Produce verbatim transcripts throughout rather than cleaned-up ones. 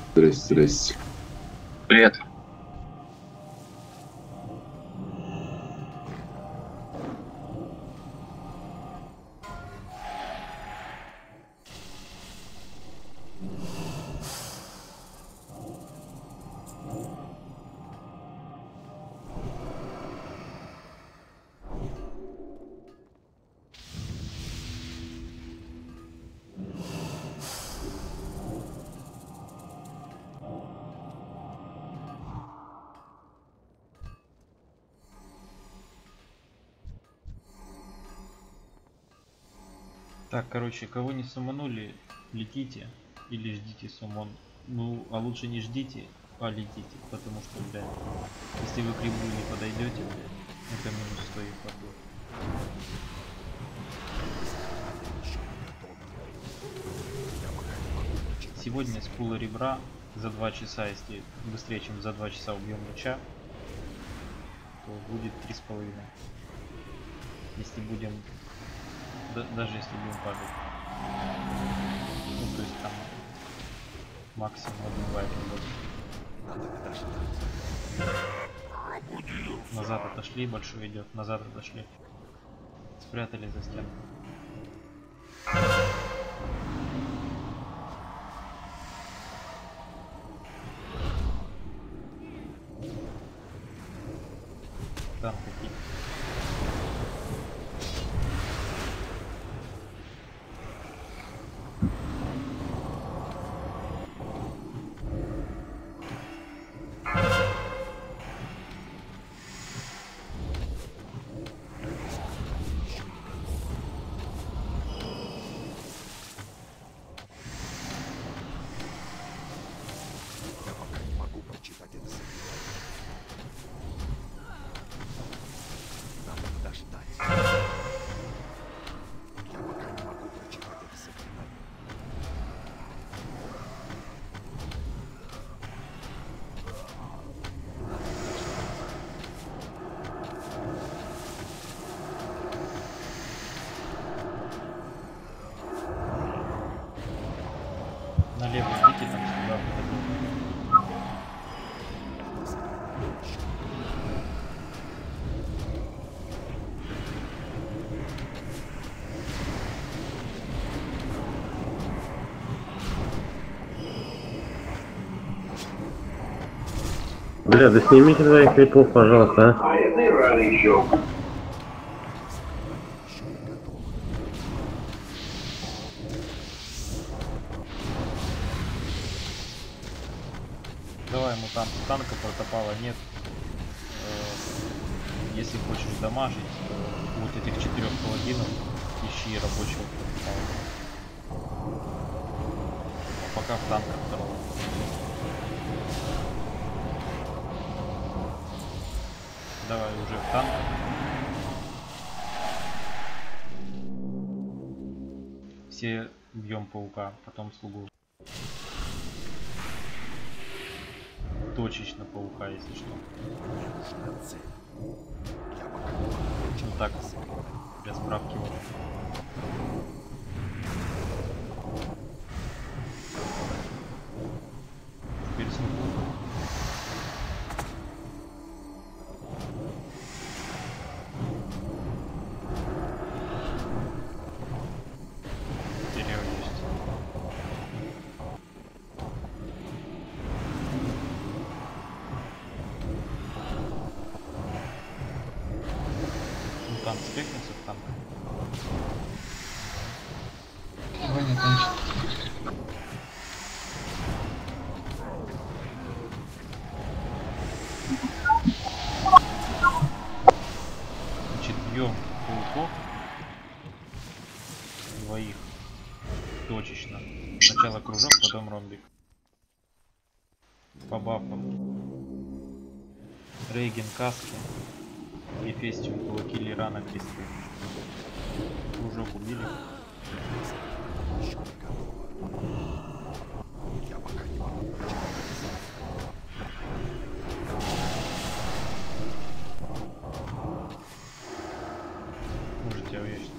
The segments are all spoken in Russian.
Здрасте, здрасте. Привет. Так, короче, кого не суманули, летите или ждите сумон. Ну, а лучше не ждите, а летите, потому что, блядь, если вы к рибу не подойдете, блядь, это минус сто и хп. Сегодня с пула ребра за два часа, если быстрее, чем за два часа убьем луча, то будет три с половиной. Если будем, да, даже если будем падать. Ну, то есть там максимум один вайп будет. Назад отошли, большой идет, назад отошли. Спрятали за стенку. Там какие. Налево идите, там сюда подойдем. Бля, да снимите своих крипов, пожалуйста, а. Давай ему там танка протопала нет. Э, если хочешь дамажить э, вот этих четырех паладинов, ищи рабочего протопала. А пока в танках второго. Давай уже в танк. Все бьем паука, потом слугу. Точечно паука, если что. Ну так, для справки. Вот. Теперь слугу. Дерево есть. Ну танк спекнется в танк. Сегодня танчик. Значит, бьем пауков. Двоих. Точечно. Сначала кружок, потом ромбик. По бафам. Рейген каски. Ефестиум кулаки, Лирана кресты. Кружок убили. Можете увечить.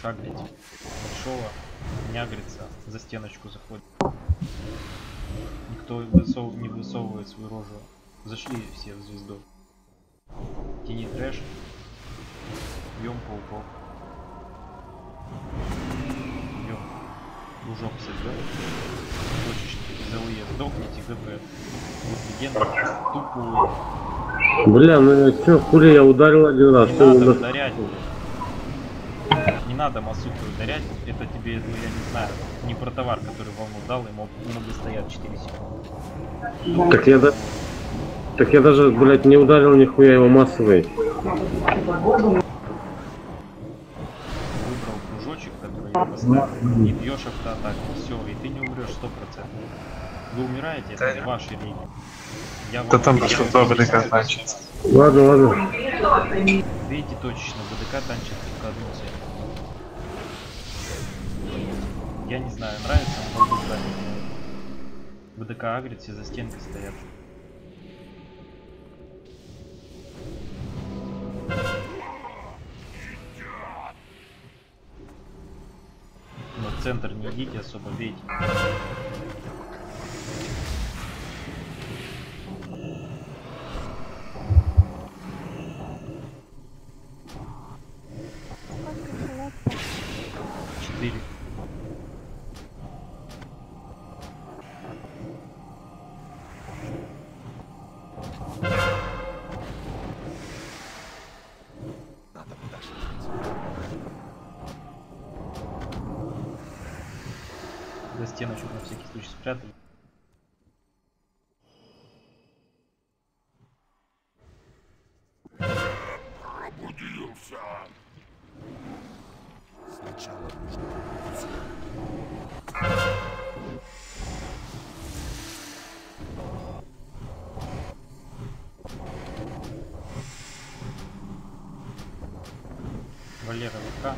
агрить большого, не агрится, за стеночку заходит. Никто высов... не высовывает свою рожу. Зашли все в звезду. Тяни трэш. Бьем пауков. Бьем. Лужок сожжем. Точечники, ЗУЕ, сдохните, ГП. Вот легенда. Тупой. Бля, ну чё, хули я ударил один раз. Не что надо у нас- ударять. Не надо Масухой ударять. Это тебе, ну я не знаю, не про товар, который волну дал, ему много стоят четыре секунды. Так я, да... так я даже, блядь, не ударил нихуя его массовый. Выбрал кружочек, который я поставил, и бьешь автоатаку. Все, и ты не умрешь сто процентов. Вы умираете, это не ваши линии. Я Да вам там обещаю, просто два что БДК если значится. Ладно, ладно. видите точечно, БДК танчит только одну цель. Я не знаю, нравится он голду ставить. БДК агрит, все за стенкой стоят. Но в центр не идите особо, бейте. Четыре. За стеночку на всякий случай спрятали. Валера ВК.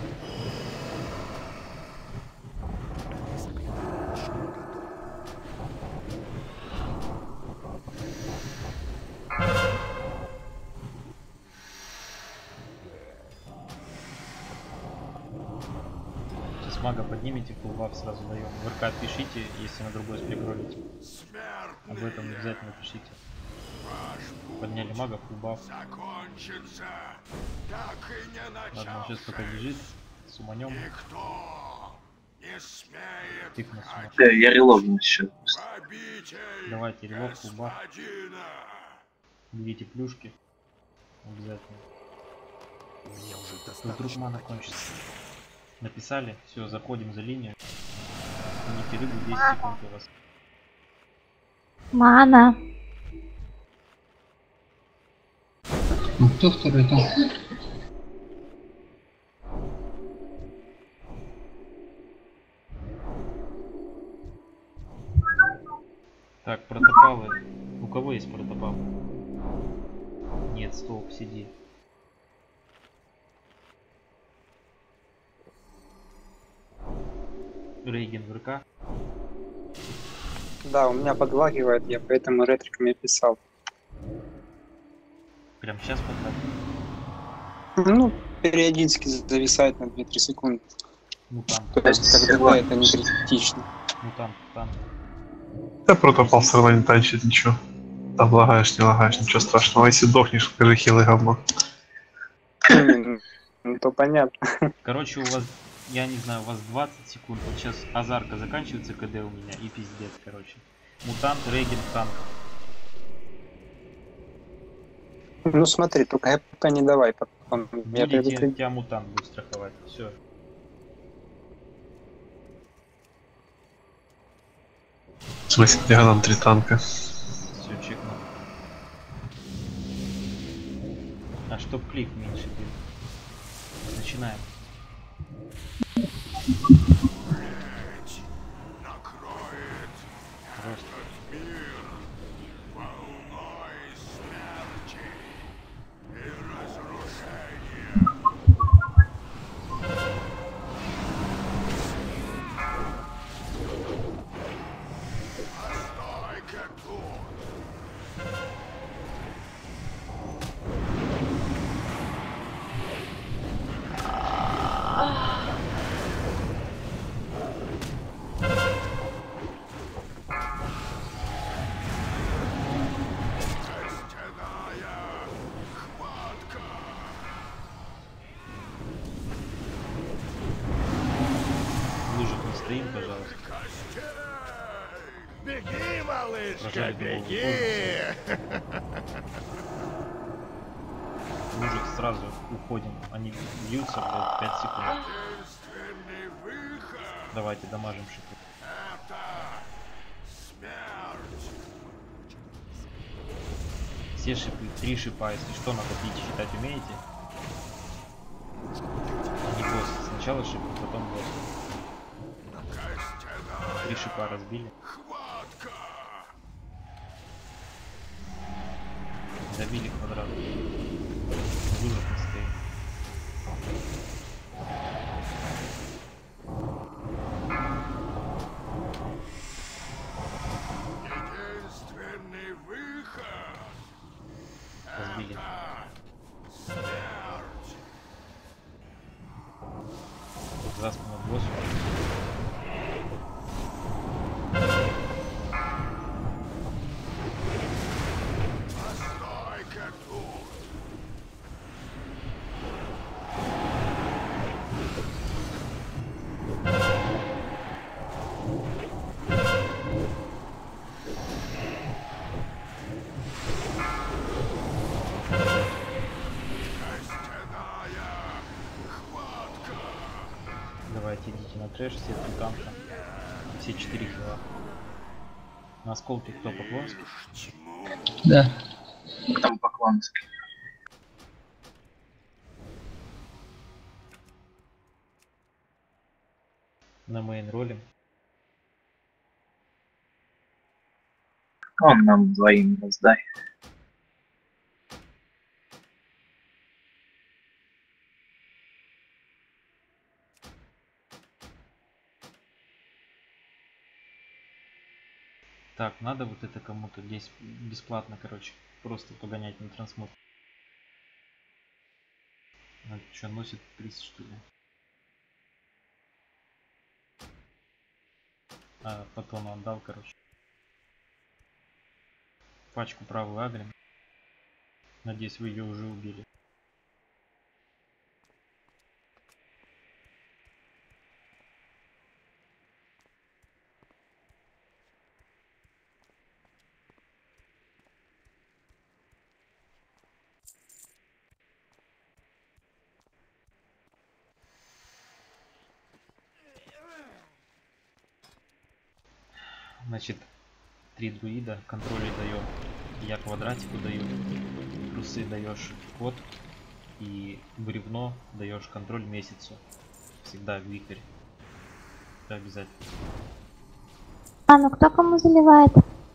Сейчас мага поднимите, фулбаф сразу даем. В РК пишите, если на другой сплегролите. Об этом обязательно пишите. Подняли мага, фулбаф. Ладно, он сейчас пока бежит. С уманем. Тыкну с ума. Да, я релогну еще. Давайте релог, фулбаф. Берите плюшки. Обязательно. Вдруг мана кончится. Написали, все, заходим за линию. Не рыбу, десять секунд у вас. Мана. Ну, кто второй там? Так, протопалы. У кого есть протопал? Нет, стоп, сиди. Рейген в РК. Да, у меня подлагивает, я поэтому ретриками писал. Прям сейчас потратил. Ну, периодически зависает на две-три секунды. Ну там, То есть, когда это не критично. ну там, там. Да протопал все равно не танчит ничего. Там лагаешь, не лагаешь, ничего страшного. Если дохнешь, скажи хилый говно. Ну, то понятно. Короче, у вас, я не знаю, у вас двадцать секунд. Вот сейчас азарка заканчивается, КД у меня, и пиздец, короче. Мутант, Рейген, танк. Ну, смотри, только ХП не давай потом. Я Будете, предупредил. тебя мутант будет страховать. Все. В смысле, диагоном три танка. Все, чекнул. А чтоб клик меньше был. Начинаем. Просто. Сражали дубовую кожу. Мужик, сразу уходим. Они бьются по пять секунд. Давайте дамажим шипы. Все шипы, три шипа, если что, надо бить, считать умеете? Не босс, сначала шипы, потом босс. Три шипа разбили. Добили квадрат. Вылет не стоит. Единственный выход. Разбили. За спину боссу. Постой-ка тут. Костяная хватка. Давайте идите на трэш, все три танка. Все четыре хила. На осколке кто Поклонский? Да. Там Поклонский. На мейн роли. Он нам двоим раздай. Так, надо вот это кому-то здесь бесплатно, короче, просто погонять на трансмут. А, что, носит тридцать, что ли? А, потом отдал, короче. Пачку правую агрим. Надеюсь, вы ее уже убили. Значит, три друида, контроли даем, я квадратику даю, плюсы даешь код и бревно даешь контроль месяцу. Всегда вихрь. Это обязательно. А, ну кто кому заливает?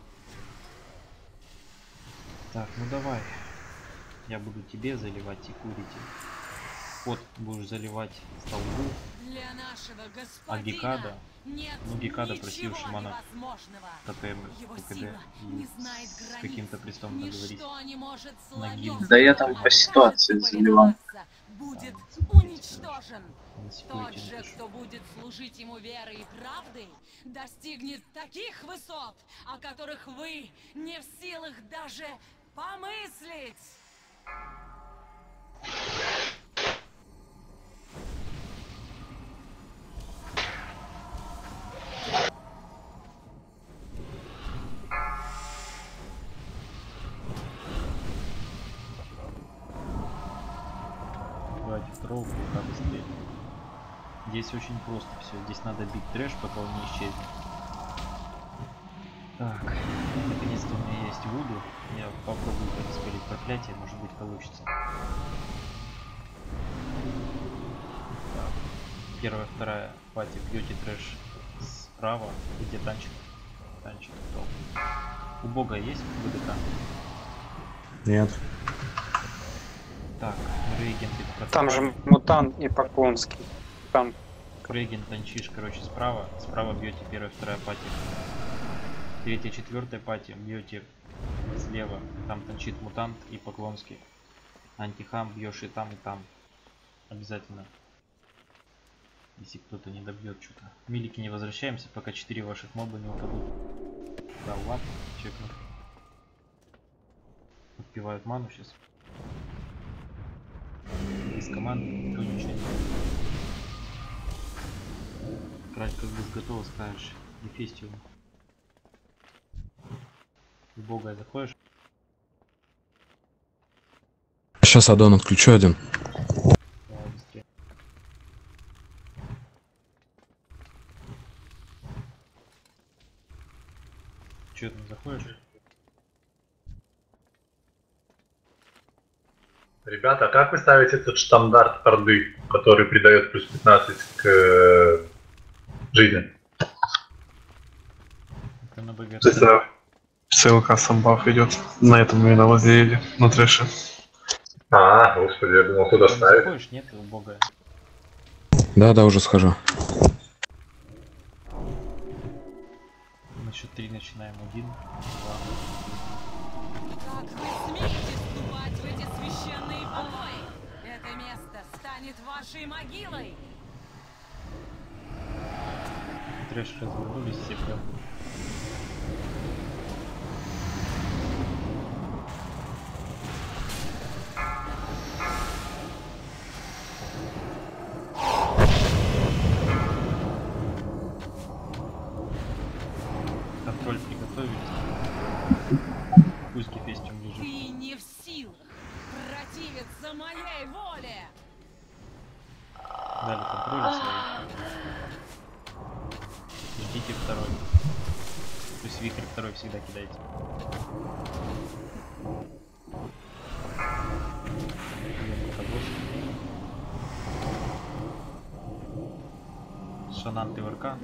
Так, ну давай. Я буду тебе заливать и курите. Код будешь заливать столбу. Для нашего А господина Гекада, нет ну Гекада просил ничего шамана невозможного. ТТМ, Его ПКД сила не и знает с границ. каким-то престом договорить. Ничто не может на гильдию. слоём Да я там слоём по ситуации окажется заливал. повиноваться, будет А, уничтожен. На Тот секунде же, напишу. кто будет служить ему верой и правдой, достигнет таких высот, о которых вы не в силах даже помыслить. Давайте второго паука быстрее. Здесь очень просто все. Здесь надо бить трэш, пока он не исчезнет. Так, наконец-то у меня есть Вуду. Я попробую распылить проклятие, может быть получится. Так. Первая, вторая пати, бьете трэш справа, где танчик. Танчик топ. У бога есть ВДК? Нет. Так, регенты. Там же Мутант и Поклонский. Там Реген танчишь, короче, справа. Справа бьете первая, вторая пати. Третья, четвертая пати бьете слева. Там танчит Мутант и Поклонский. Антихам бьешь и там, и там. Обязательно. Если кто-то не добьет что-то. Милики не возвращаемся, пока четыре ваших моба не упадут. Да, ладно, чекну. Подпивают ману сейчас. Без команды никто ничего не делает. Крать как бы готово скажешь. Ефестию. Убогая заходишь. Сейчас аддон отключу один. Давай быстрее. Че там заходишь? Ребята, а как вы ставите этот стандарт орды, который придает плюс пятнадцать к э, жизни? Это на БГ. То есть, да, в ЦЛК сам баф идет. На этом именно возле на трэше. А, господи, я думал, куда Там ставить. заходишь, нет, убогая. Да, да, уже схожу. На счет три начинаем. Один, два. Как вы смеете вступать в эти священные бои? Это место станет вашей могилой. Трэш развернулись все прям. Контроль приготовились. Пусть Гефестиум лежит. Ты не в силах противиться моей воле. Дали контроль свои. Ждите второй. То есть вихрь второй всегда кидайте. Шанан ты в РК.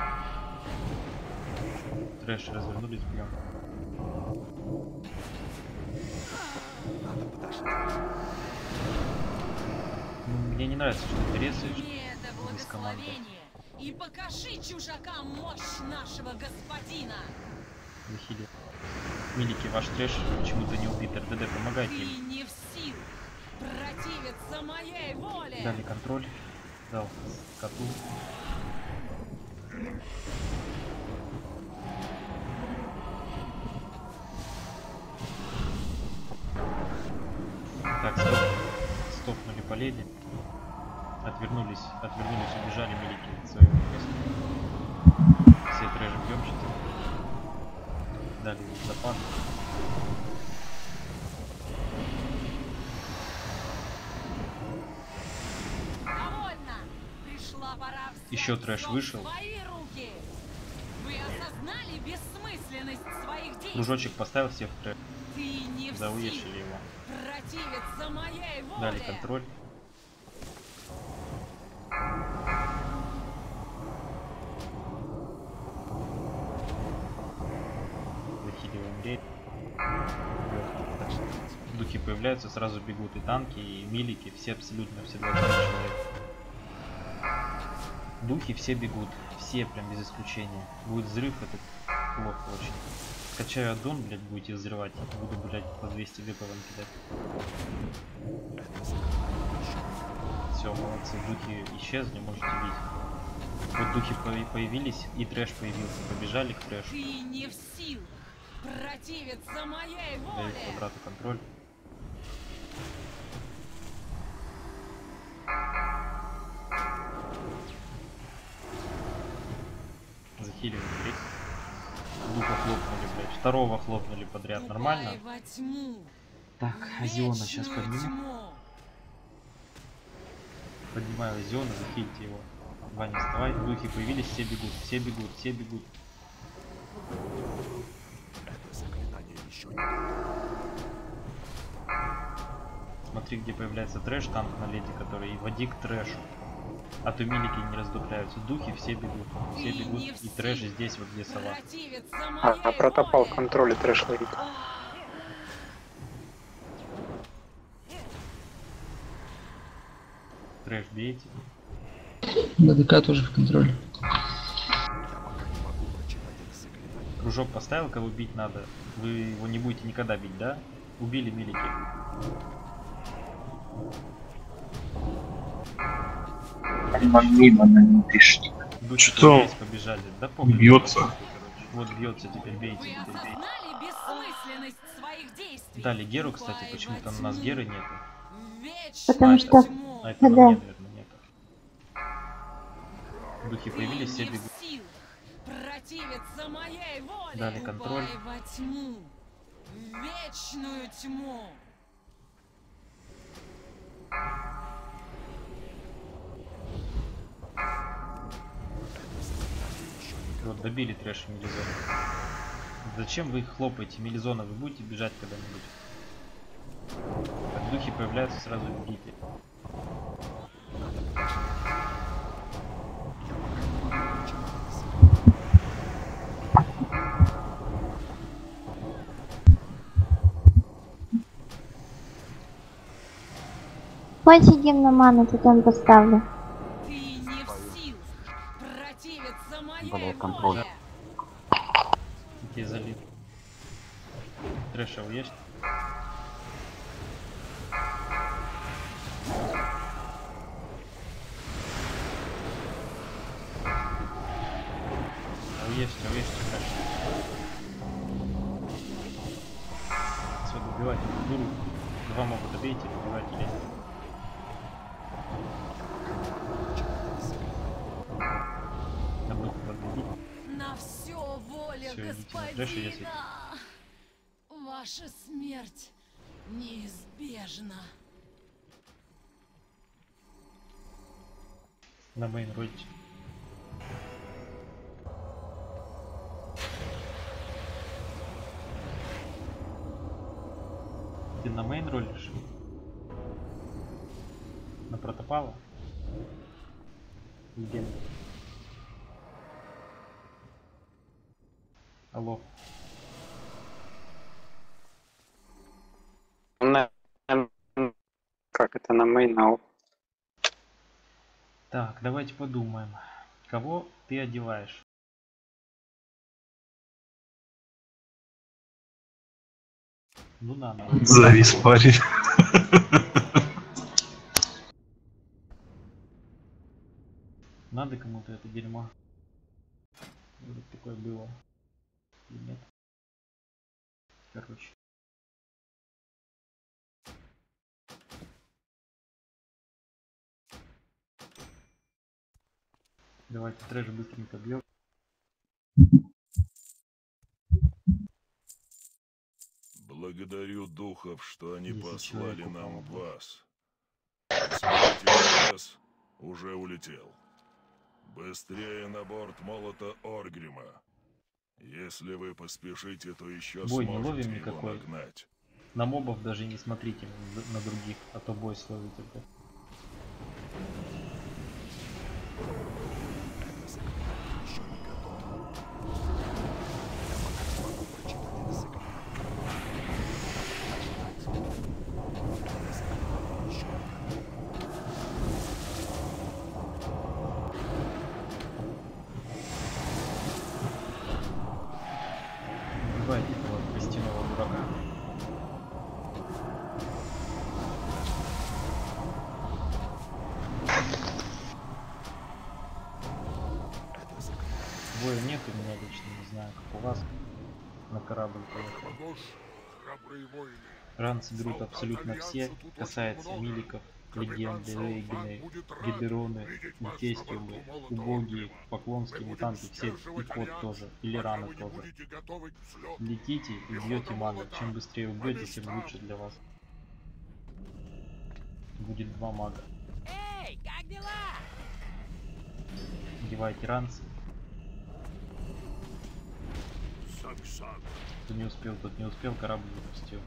Трэш развернулись, бьем. Ну, мне не нравится, что ты резаешь Мне это без команды. благословение. И покажи чужакам мощь нашего господина. Захили. Милики, ваш трэш почему-то не убит. РДД, помогайте Ты им. не в силах противиться моей воле. Дали контроль. Дал коту. Так, стоп. Стопнули по леди. Отвернулись, отвернулись, убежали милики от своего места. Все трэжи бьем сейчас. Дали запад. Довольно. Пришла пора взять Еще трэш всё в вышел. свои руки. Вы осознали бессмысленность своих действий? Кружочек поставил всех в трэш. Ты не в Зауешили силах его. противиться моей воле. Дали контроль. Захиливаем рейд. Духи появляются, сразу бегут и танки, и милики, все абсолютно, все двадцать человек. Духи все бегут, все прям без исключения. Будет взрыв, это плохо очень. Скачаю аддон, блять, будете взрывать, буду, блять, по двести вепов вам кидать. Все, молодцы, духи исчезли, можете бить. Вот духи по- появились, и трэш появился, побежали к трэшу. Ты не в силах противиться моей Даю воле. квадрату контроль. Захиливаем треть. Духа хлопнули, блядь. Второго хлопнули подряд. Нормально? Ступай во тьму. Так, Азиона сейчас Вечную подниму. тьму. Поднимаю Азиона, захильте его. Ваня, вставай. Духи появились, все бегут, все бегут, все бегут. Смотри, где появляется трэш, танк на леди, который и води к трэшу. А то милики не раздупляются. Духи все бегут. Все Ты бегут. не в И трэш силах здесь, вот где сова. противиться А, моей а протопал в воле. контроле трэш ловит. Трэш бейте. БДК тоже в контроле. Кружок поставил, кого бить надо. Вы его не будете никогда бить, да? Убили милики. Мимо на не пишите. Духи Что? здесь побежали. Да похуй. Бьется. короче. Вот бьется, теперь бейте, Вы теперь бейте. осознали бессмысленность своих действий? Дали Геру, кстати, Ступай почему-то во у нас тьму. Геры нету. Потому Вечную что- тьму. А это на Да. мне, наверное, нету. Духи появились, все Ты не бегут. в силах противиться моей воле. Дали контроль. Ступай во тьму. в вечную тьму. Вот, добили трэш и Мелизона. Зачем вы их хлопаете, Мелизона? Вы будете бежать когда-нибудь? Как духи появляются, сразу бегите. Хоть сидим на ману, потом поставлю. Ты не в силах противиться моей воле. Где залит? Трэша есть? А есть, а есть трэш. Все, добивайте эту дуру. Два могут добейте, добивайте лезть. На все воля Всё, идите на трэш, и если- господина. Ваша смерть неизбежна. На мейн ролите. Ты на мейн ролишь? На протопала? Где? Алло. На- Как это на мейнау? Так, давайте подумаем. Кого ты одеваешь? Ну да, надо. Завис парень. Надо кому-то это дерьмо. Вот такое было. Или нет? Короче. Давайте трэш быстренько бьем. Благодарю духов, что они Десять послали человек нам упало. вас. Смертельный лес уже улетел. Быстрее на борт молота Оргрима. Если вы поспешите, то еще Бой не сможете ловим его никакой. нагнать. На мобов даже не смотрите на других, а то бой словите. Убивайте этого костяного дурака. Боя нет у меня лично, не знаю, как у вас. На корабль поехал. Погош, храбрые воины. Ран соберут абсолютно все, касается миликов, легенды, рейгены, гидероны, гефестиумы, убогие, поклонские мутанты, все, и кот тоже, или раны тоже. Летите и бьете ману, чем быстрее убьете, тем лучше для вас. Будет два мага. Эй, как дела? Одевайте ранцы. Саксан. Кто не успел, тот не успел, корабль выпустил.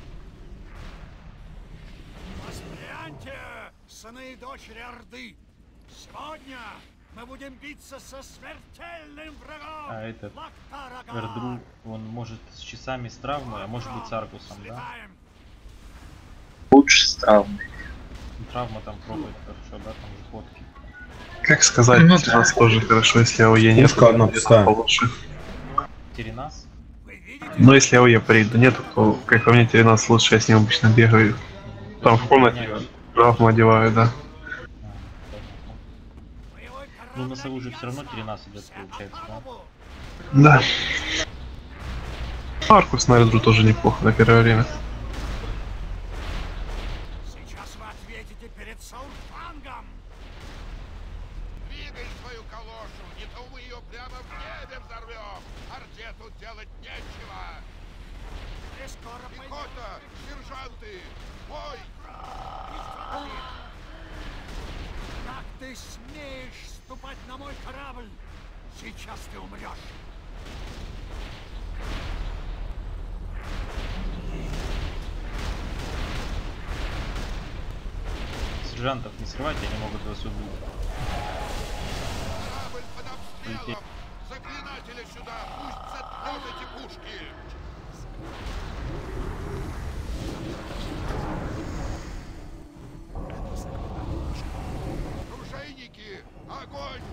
Воспряньте, сыны и дочери Орды! Сегодня мы будем биться со смертельным врагом! А этот Лактарагар! Эрдру, он может с часами с травмой, а может быть с Аркусом, да? Слетаем! Лучше с травмой. Ну, травма там пробует хорошо, да, там заходки. Как сказать, Ну, у нас тоже хорошо, если АОЕ нет, Пушка одна то пустая. получше. Теренас? Вы видите? Но если АОЕ приду нет, то, как по мне, Теренас лучше, я с ним обычно бегаю. Там в комнате травму одеваю, да. Боевой Ну, корабль на сову же все равно Альянса Теренас идет, вся получается, по да? палубу. Да. Аркус на Эрдру тоже неплохо на первое время. Сейчас вы ответите перед Саурфангом! Двигай свою калошу, не то мы ее прямо в небе взорвем. Орде тут делать нечего. Пехота! Сержанты! Бой! Как ты смеешь ступать на мой корабль? Сейчас ты умрешь. Сержантов не срывайте, они могут вас убить. Корабль под обстрелом! Заклинателя сюда! Пусть заткнут эти пушки! Оружейники! Огонь!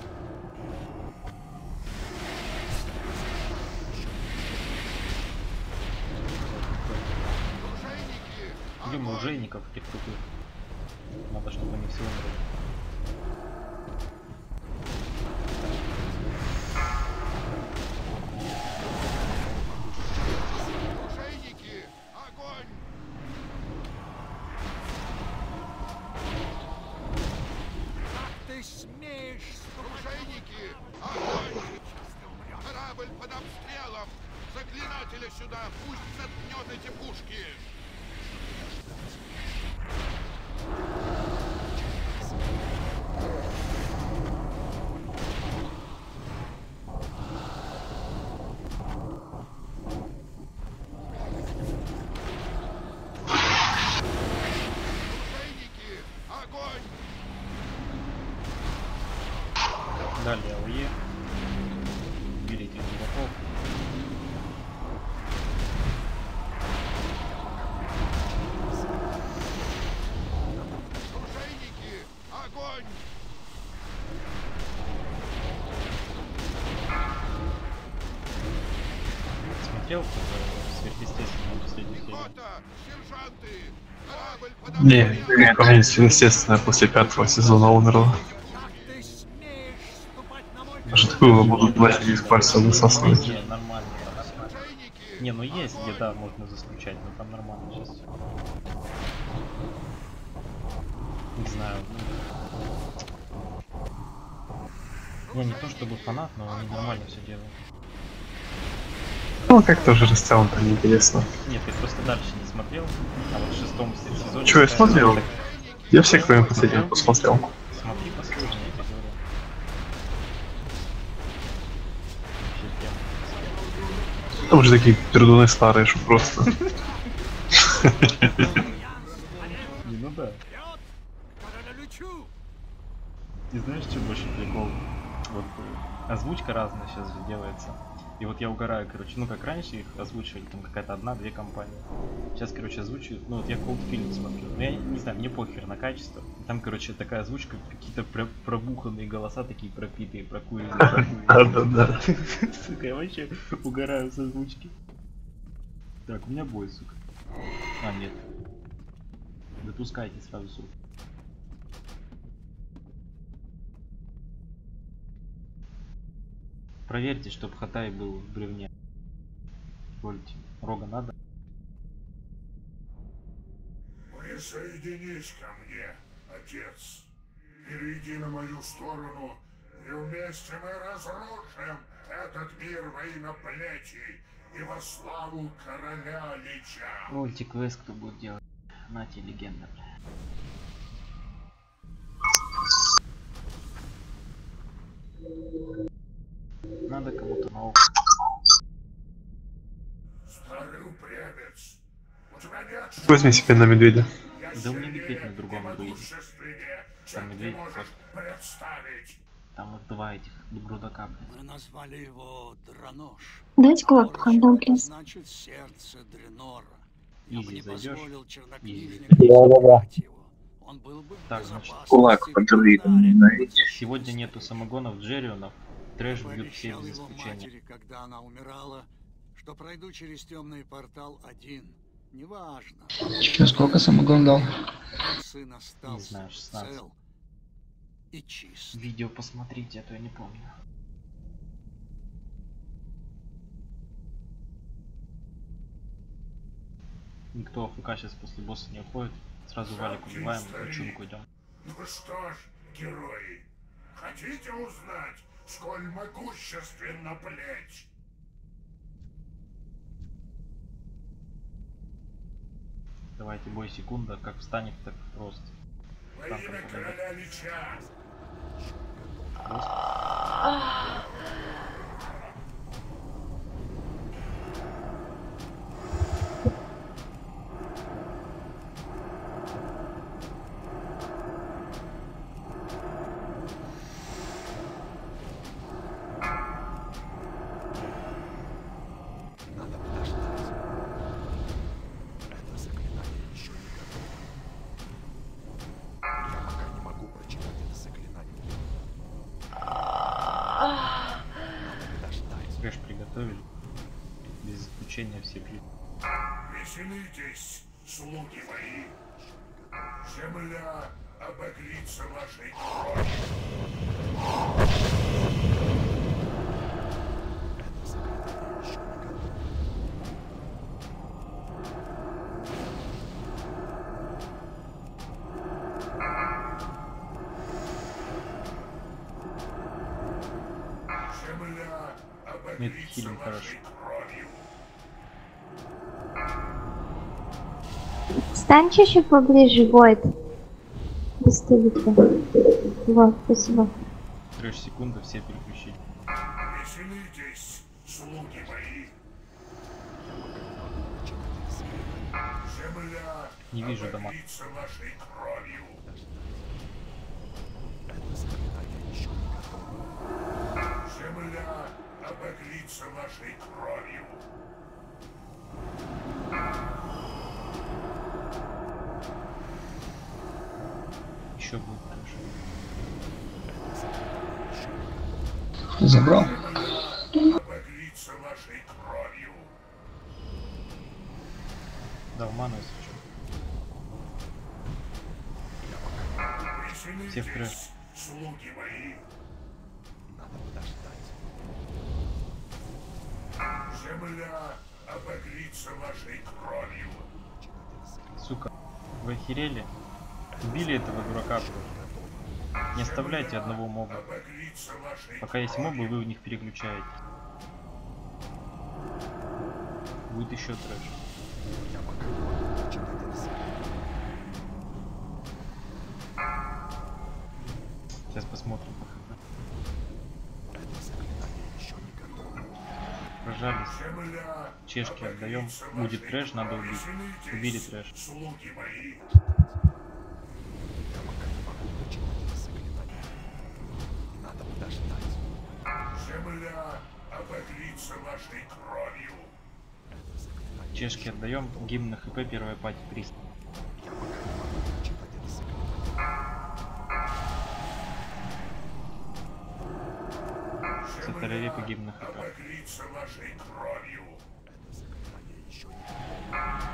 Оружейники! Где мы оружейников этих тупых? Надо, чтобы они все умерли. Оружейники! Огонь! Как ты смеешь ступать? Оружейники! Огонь! Корабль под обстрелом! Заклинателя сюда! Пусть заткнет эти пушки! Оружейники! Огонь! Далее АОЕ. Убили этих дураков. Оружейники! Огонь! Смотрел кто-то сверхъестественное последних серий? Пехота! Сержанты! Корабль под Не, обстрелом! комьюнити, естественно, после пятого сезона умерла. Как ты смеешь ступать на мой Даже такую будут платить из пальца высасывать. Не, нормально. Оружейники! Не, ну есть где, да, можно заскучать, но там нормально сейчас. Не знаю. Я не то чтобы фанат, но они нормально все делают. Ну, как тоже растянуто, неинтересно. Нет, ты просто дальше не смотрел, а вот в шестом сезоне... Чё, я такая- смотрел? так- Я все, кроме последнего, посмотрел. Смотри последний, я тебе говорю. Вообще прям. Там же такие пердуны старые, что просто. Не, ну да. королю-лючу! И знаешь, что больше прикол? Вот э, озвучка разная сейчас же делается. И вот я угораю, короче, ну как раньше их озвучивали, там какая-то одна-две компании. Сейчас, короче, озвучивают, ну вот я Cold Film смотрю. Ну я не знаю, мне похер на качество. Там, короче, такая озвучка, какие-то про- пробуханные голоса, такие пропитые, прокуренные. Да-да-да. Сука, я вообще угораю с озвучки. Так, у меня бой, сука. А, нет. Допускайте сразу, сука. Проверьте, чтоб Хатай был в бревне. Вольте. Рога надо? Присоединись ко мне, отец. Перейди на мою сторону, и вместе мы разрушим этот мир во имя плети и во славу короля Лича. Вольте квест кто будет делать? Нате легенда, бля. Надо кому-то на окна. Старый упрямец, у тебя нет шансов. Возьми себе на медведя. Я Да у меня сильнее медведь на другом и друиде. могущественнее, Там чем ты медведь можешь просто. представить. Там вот два этих грудака, бля. Мы назвали его Дранош. Дайте кулак покандам, плиз. Значит, сердце Дренора. Я бы Изи не зайдешь. позволил Изи. чернокнижнику взорвать его. Он был бы в Так, значит, безопасности Кулак под в друидом, Калдаре. знаете. Сегодня нету самогонов Джерионов. Трэш Я бьют все пообещал без его исключения. матери, когда она умирала, что пройду через темный портал один. Неважно. Сколько самогон дал? Мой сын остался знаю, шестнадцать. цел и чист. Видео посмотрите, а то я не помню. Никто АФК сейчас после босса не уходит. Сразу валик убиваем, и чунку идем. Ну что ж, герои, хотите узнать, сколь могущественна плеть? Давайте бой секунда, как встанет, так просто. Во Танком имя погонять. короля Лича! Надо подождать. Это заклинание еще не готово. Я пока не могу прочитать это заклинание. Надо подождать. Трэш приготовили. Без исключения все при... Веселитесь, слуги мои! Земля обогрится вашей кровью! Это заклинание еще не готово. Земля Нет, обогрится хилинг хорошо. вашей кровью! Встань чуть-чуть поближе, Войд. Быстрее. Вот, спасибо. Трэш секунда, все переключили. Веселитесь, слуги мои! Земля Не вижу дома. обогрится вашей кровью! Это заклинание еще не готово. Земля обогрится вашей кровью! Еще будет трэш. Забрал. Обогрится вашей кровью! Да, в ману, если что. Все в трэш. Веселитесь, слуги мои! Надо подождать. Земля обогрится вашей кровью! Сука, вы охерели? Убили этого дурака. Не оставляйте одного моба. Обогрится вашей Пока есть мобы, вы в них переключаете. Будет еще трэш. Я пока не могу прочитать это заклинание. Сейчас посмотрим. Это заклинание еще не готово. Прожались. Земля Чешки отдаем. обогрится Будет вашей трэш, надо кровью. убить. Веселитесь, Убили трэш. слуги мои! Я пока не могу прочитать это заклинание. Надо подождать. Земля обогрится вашей кровью! Это заклинание Чешки еще не отдаем. готово. Гимн на хп, первая пати триста. Я пока не могу прочитать это заклинание. Сатарарепа гимн на хп. Обогрится вашей кровью! Это заклинание еще не готово.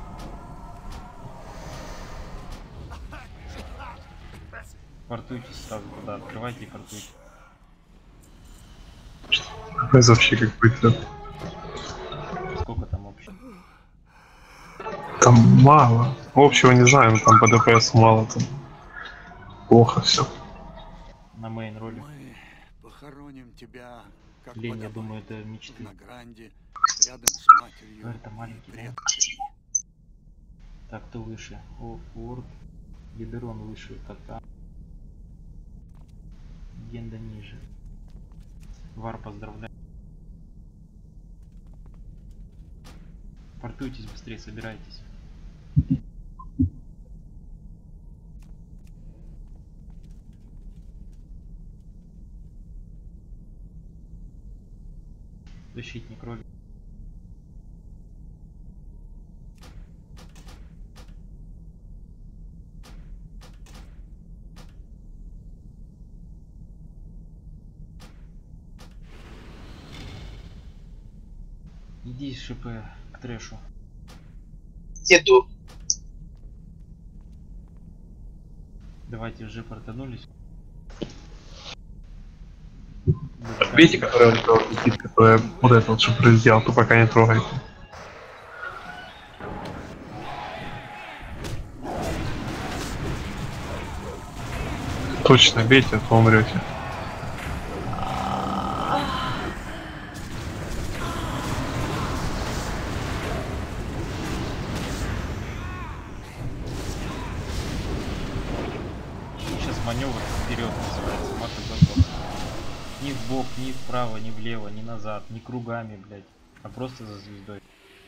Фортуйтесь сразу туда. Открывайте и фортуйте. Это вообще какой-то... Сколько там вообще? Там мало. Общего не знаю, но там по ДПС мало. Там плохо все. На мейн роли. Мы похороним тебя, как Лень, я подобает, думаю, это мечты. на гранде, рядом с матерью Это маленький, и да? предками. Так, кто выше? О, Форд. Гидерон выше кота. Легенда ниже. Вар, поздравляю. Портуйтесь быстрее, собирайтесь. Защитник роли. Иди с ШП к трэшу. Иду. Давайте уже портанулись. Видите, которая летит, которая вот это вот, что прилетел, то пока не трогайте. Точно бейте, а то умрете. маневр вперед называется, маты забор. Ни в бок, ни вправо, ни влево, ни назад, ни кругами, блядь, а просто за звездой.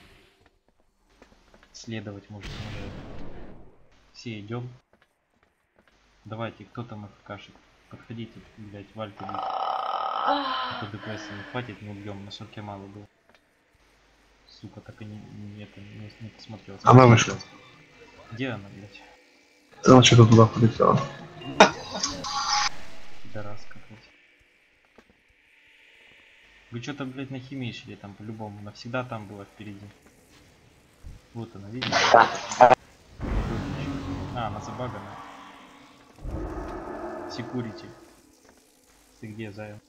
Следовать может уже. Все идем. Давайте, кто там АФКшит? Подходите, блядь, вальте бить. А то ДПС не хватит, не убьем, на ширке мало было. Сука, так и не, не, это, не, не посмотрел. Она вышла. Где она, блядь? Она что-то туда полетела. Пидораска, блядь. Вы что-то, блядь, на химии шли там по-любому. Навсегда там была впереди. Вот она, видите? А, она забагана. Секурити. Ты где, Зая?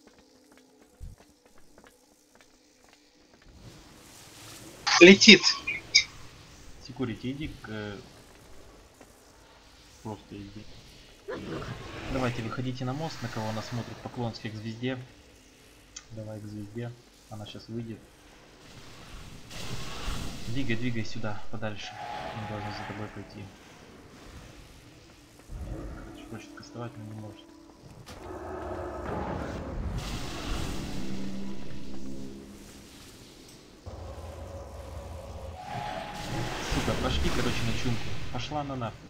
Летит. Секурити, иди к... Просто иди. Давайте, выходите на мост, на кого она смотрит. Поклонский к звезде. Давай к звезде. Она сейчас выйдет. Двигай, двигай сюда, подальше. Он должен за тобой пойти. Короче, хочет кастовать, но не может. Сука, пошли, короче, на чумку. Пошла на нахуй.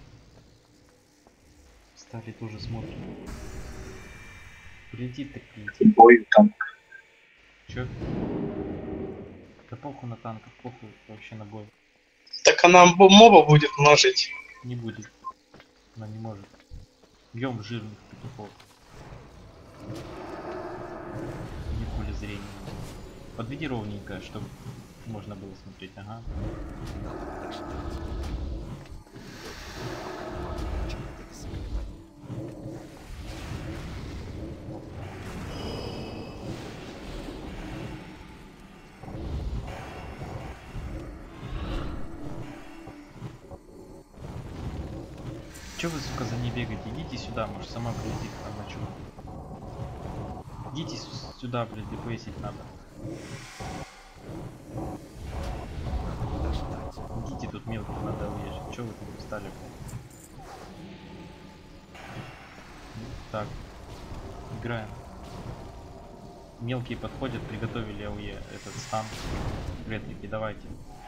Стали тоже смотрим. Прилетит так прилетит. Бой танк. Чё? Да похуй на танков, похуй вообще на бой. Так она моба будет множить. Не будет. Она не может. Бьем жирных петухов. Не в поле зрения. Подведи ровненько, чтобы можно было смотреть. Ага. Че вы, сука, за ней бегаете? Идите сюда, может сама прилетит там на чуму. Идите сюда, блядь, ДПСить надо. Идите, тут мелких надо уезжать. Че вы тут встали, блядь? Так. Играем. Мелкие подходят, приготовили АОЕ, этот стан. Реплики, давайте.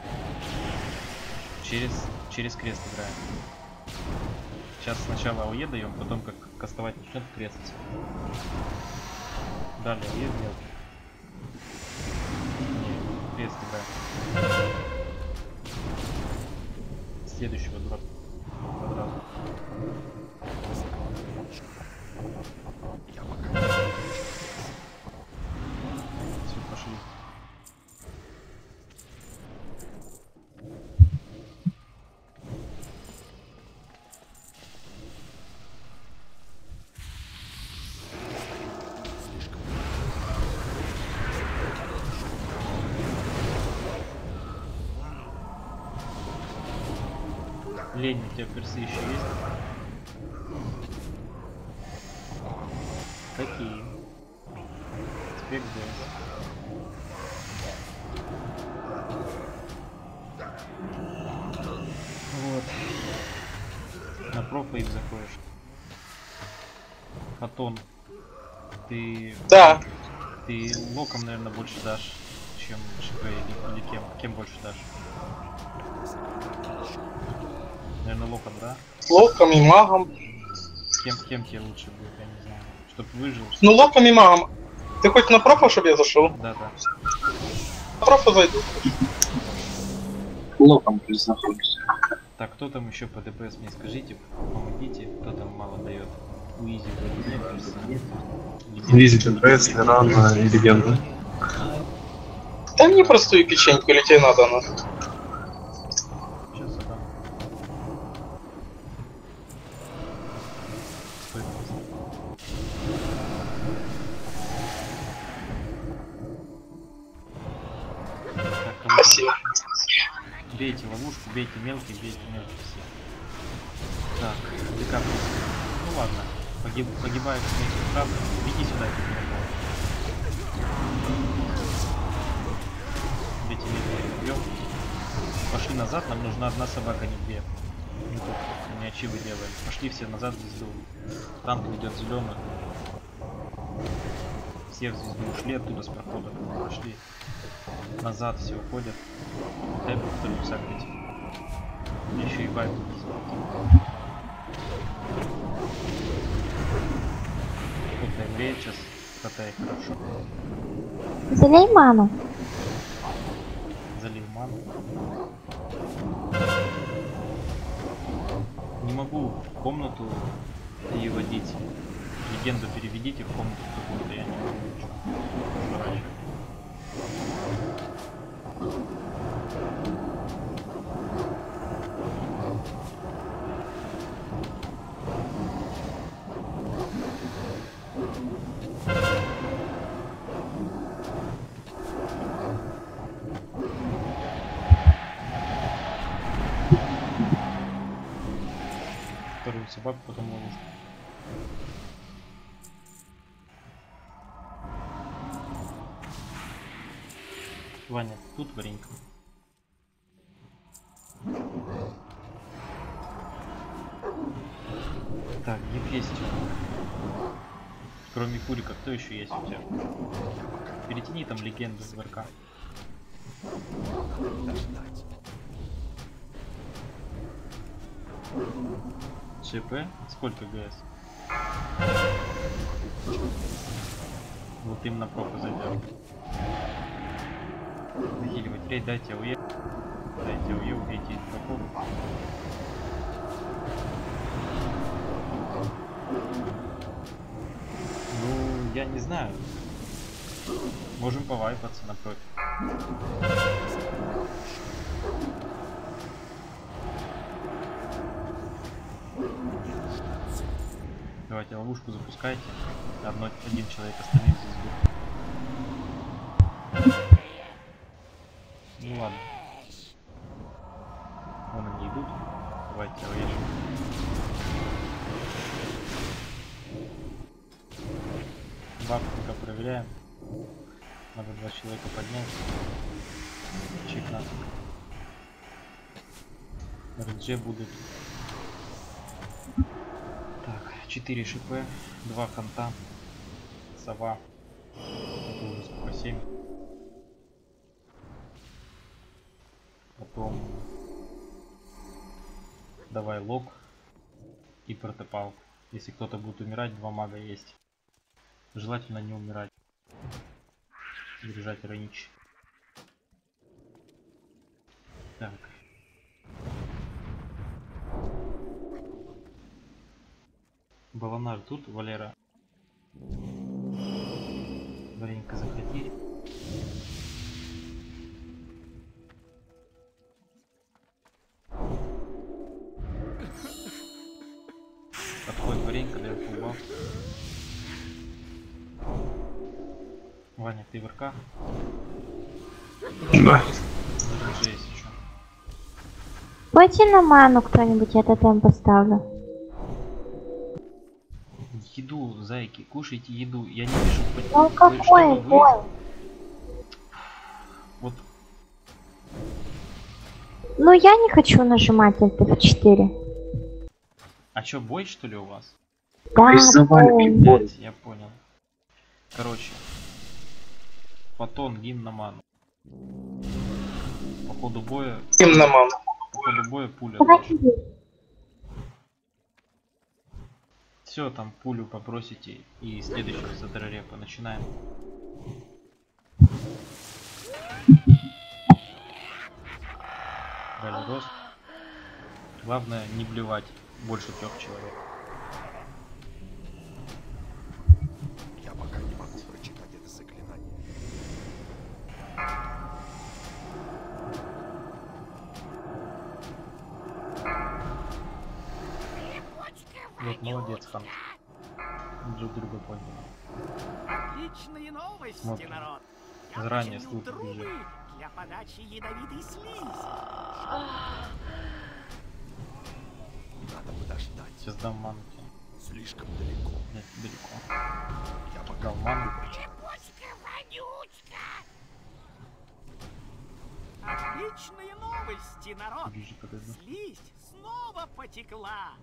Через, через крест играем. Сейчас сначала АОЕ даем, потом как кастовать начнет крест. Далее АОЕ мелкий. Не, крест играем. Следующего дроп. Одразу. Все, пошли. Лень, у тебя персы еще есть? Какие? Спек вот. На профейп заходишь. Фотон. Ты... Да. Ты локом, наверное, больше дашь, чем ШП или, или кем? Кем больше дашь? Наверное, локом, да? Локом и магом. Кем, кем тебе лучше будет, я не знаю. Чтоб выжил. Ну локом и магом. Ты хоть на профа, чтобы я зашел? Да, да. На профа зайду. Локом плюс находишься. Так, кто там еще по ДПС мне скажите, помогите, кто там мало дает. Уизи, Визи, ДПС, Леран и Легенда. Дай мне простую печеньку, или тебе надо она? Сейчас отдам. Стой просто. Так, кого Спасибо. бейте ловушку, бейте мелкий, бейте мелкий все. Так, ДК. Ну ладно, погиб, погибает вместе правда. Беги сюда, бейте мелкий, бьем. Пошли назад, нам нужна одна собака, не две. Не тут, у меня ачивы делаем. Пошли все назад в звезду. Танк идет зеленый. Все в звезду ушли оттуда с прохода. Пошли. Назад все уходят. Дай повторю сагрить. Еще и байк. Вот таймрейд сейчас катает хорошо. Залей ману. Залил ману. Не могу в комнату ее водить. Легенду переведите в комнату какую-то, я не могу ничего разворачивать. Вторую собаку, потом ловушку. Ваня, тут варенька. Так, Ефестию. Кроме Курика, кто еще есть у тебя? Перетяни там легенду в РК. ЧП? Сколько ГС? Вот им на профу зайдем. Захиливать рейд, дайте АУЕ. Дайте АУЕ, убейте профу. Ну, я не знаю. Можем повайпаться на профи. Давайте ловушку запускайте. Одно, один человек, остальные звезду. Ну ладно. Вон они идут. Давайте режем. Бабку пока проверяем. Надо два человека поднять. Чек надо. РДЖ будут. Так, четыре ШП, два конта, сова. Это уже сколько, семь. Потом давай лог и протопал. Если кто-то будет умирать, два мага есть. Желательно не умирать. Держать ранич. Так. Баланар тут, Валера. Варенька, заходи. Подходит Варенька, дает фулбаф. Ваня, ты в РК? Да. РДЖ есть еще. Пойти на ману кто-нибудь, я тотем поставлю. Еду, зайки, кушайте еду. Я не вижу, ну какой бой? Вот. Ну я не хочу нажимать эф четыре. А чё, бой что ли у вас? Да, бой. Я понял. Короче. Фотон, гимн на ману. По ходу боя... Гимн на ману. По ходу боя пуля. Все, там пулю попросите и следующего за дрорепа начинаем. Дали рост. Главное не блевать больше трех человек. Я пока не могу прочитать это заклинание. Вот молодец, Хан. Друг друга понял. Отличные новости, Смотрим. народ. Заранее слух бежит. Для подачи ядовитой слизи. Надо подождать. Сейчас дам ману. Слишком далеко. Нет, далеко. Я пока Дал ману. Отличные новости, народ. Ближе подойду. Слизь снова потекла.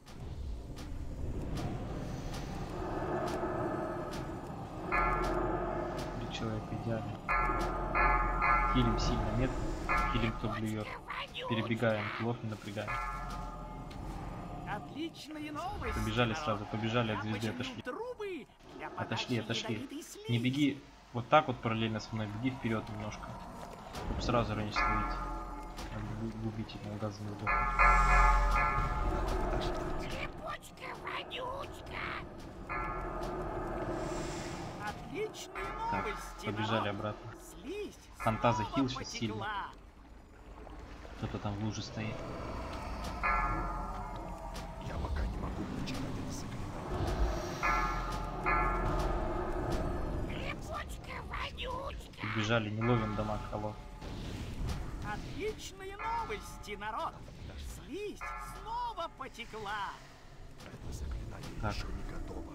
Человек идеальный. Хилим сильно, нет? Хилим кто блюет. Перебегаем, килов не напрягаем. Отличные новости. Побежали сразу, побежали от звезды, отошли. Отошли, отошли. Не беги вот так вот параллельно со мной, беги вперед немножко. Чтобы сразу раньше словить. Губительного газа не сдохнуть. Так, побежали обратно. Ханта захил сейчас сильно. Кто-то там в луже стоит. Я пока не могу прочитать это заклинание. Побежали, не ловим дамаг, алло. Отличные новости, народ! Слизь снова потекла. Это заклинание так. еще не готово.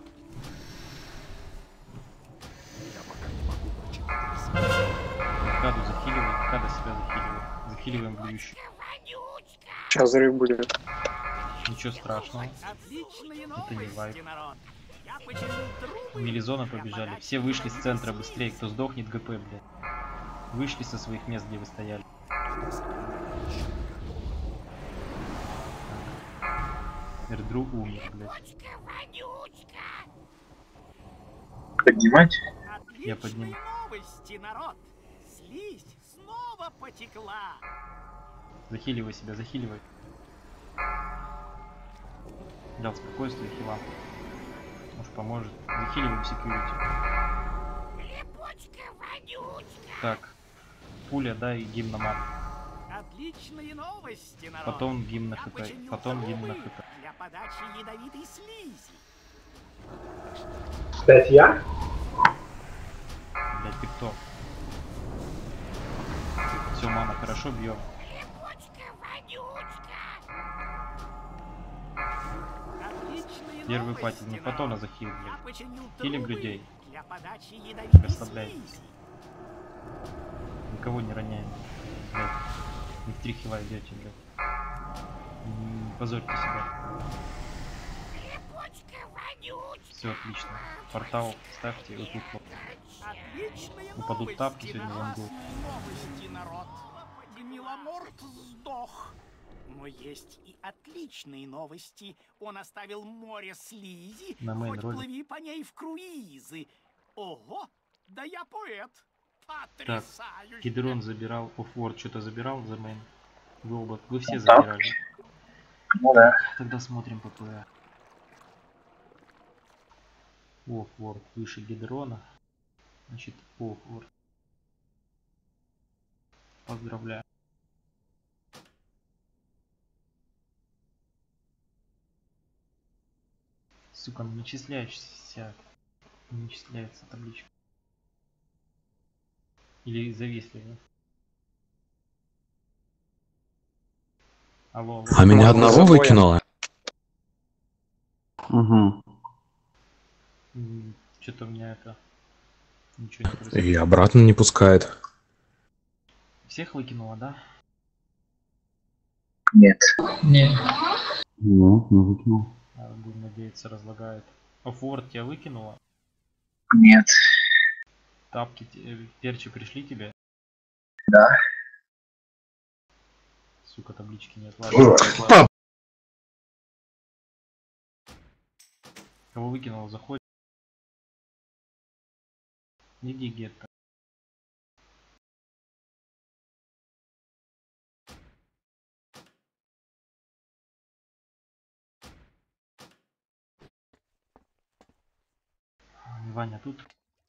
Я пока не могу прочитать. Каду захиливаем, Када себя захиливаем. Захиливаем блюющих. Сейчас взрыв будет. Ничего страшного. Это не вайп. Мелизона побежали. Все вышли с центра быстрее. Кто сдохнет, ГП, блядь. Вышли со своих мест, где вы стояли. Эрдру умер, блядь. Поднимать? Я подниму. Новости, народ! Слизь снова потекла. Захиливай себя, захиливай. Дал спокойствие, хила. Может поможет. Захиливаем секьюрити. Так. Пуля, дай гимн на мат. Отличные новости, народ. Потом гимн на хп. Потом гимн на хп. Для подачи ядовитой слизи. Опять я? Блять, ты кто? Все, мама, хорошо бьем. Первый пати, не фотона захил, блядь. Хилим людей. Расслабляйтесь. Никого не роняем. Блядь. Не в три хила идете, блядь. Не позорьте себя. Все отлично. Портал ставьте и вот тут вот. Упадут тапки сегодня в ангу. Новости, народ. Миламорт сдох. Но есть и отличные новости. Он оставил море слизи. На Хоть ролик. плыви по ней в круизы. Ого, да я поэт. Так, Потрясающе. Гидрон забирал, Офворд что-то забирал за мейн. Вы оба, вы все Ну, так. забирали. Ну да. Тогда смотрим по ПВ. Офворд выше Гидрона. Значит, Офворд. Поздравляю. Сука, не начисляешься. Не начисляется табличка. Или зависли, да? Алло, алло. А меня одного выкинуло? Угу. Что-то у меня это... Ничего не происходит. И обратно не пускает. Всех выкинуло, да? Нет. Нет. Ну, не выкинул. А, будем надеяться, разлагает. Офворд тебя выкинуло? Нет. Тапки, те- перчи пришли тебе? Да. Сука, таблички нет. Ладно. Кого выкинуло, заходит. Иди, гетто. Ваня тут.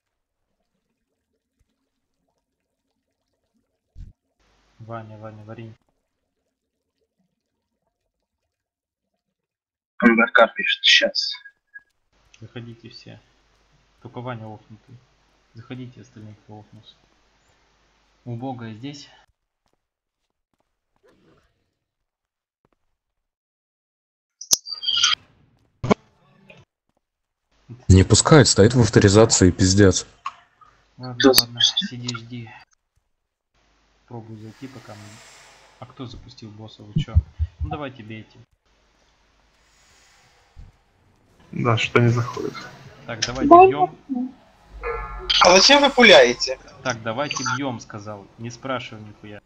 Ваня, Ваня, варень. МРК пишет сейчас. Заходите все. Только Ваня офнутый. Заходите остальные, кто офнулся. Убогая здесь. Не пускает, стоит в авторизации, пиздец. Ладно, Кто ладно, запустил? сиди, жди. Пробую зайти пока мы... А кто запустил босса, вы чё? Ну давайте бейте. Да, что не заходит. Так, давайте Дай бьем. А зачем вы пуляете? Так, давайте бьем, сказал. Не спрашивай нихуя.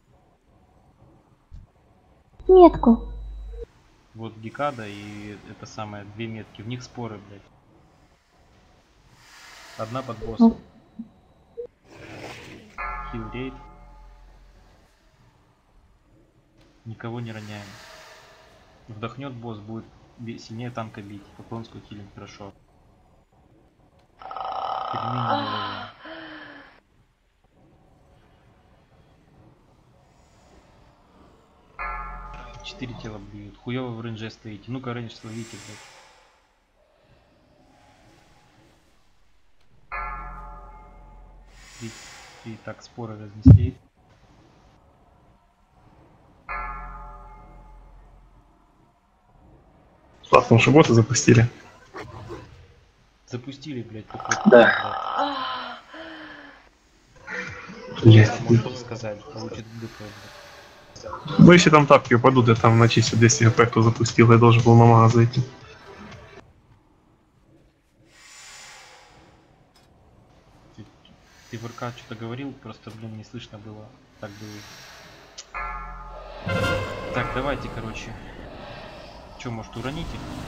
метку. Вот Гекада и это самое, две метки. В них споры, блядь. Одна под боссом. Хил рейд. Никого не роняем. Вдохнет босс, будет сильнее танка бить. Поклонскую хилим хорошо. Пельмени не ловим. Четыре тела бьют. Хуёво в рейнже стоите. Ну-ка, рейндж словите, блядь. Три, три так споры разнесли. Классно, что боты запустили. Запустили, блядь, Да. Блядь. Можно сказать, получит ДП, блядь. Ну если там тапки упадут, я там начистил двести хп, кто запустил, я должен был на мага зайти. Ты, ты в РК что-то говорил, просто, блин, не слышно было. Так было. Так, давайте, короче. Че, может, уроните?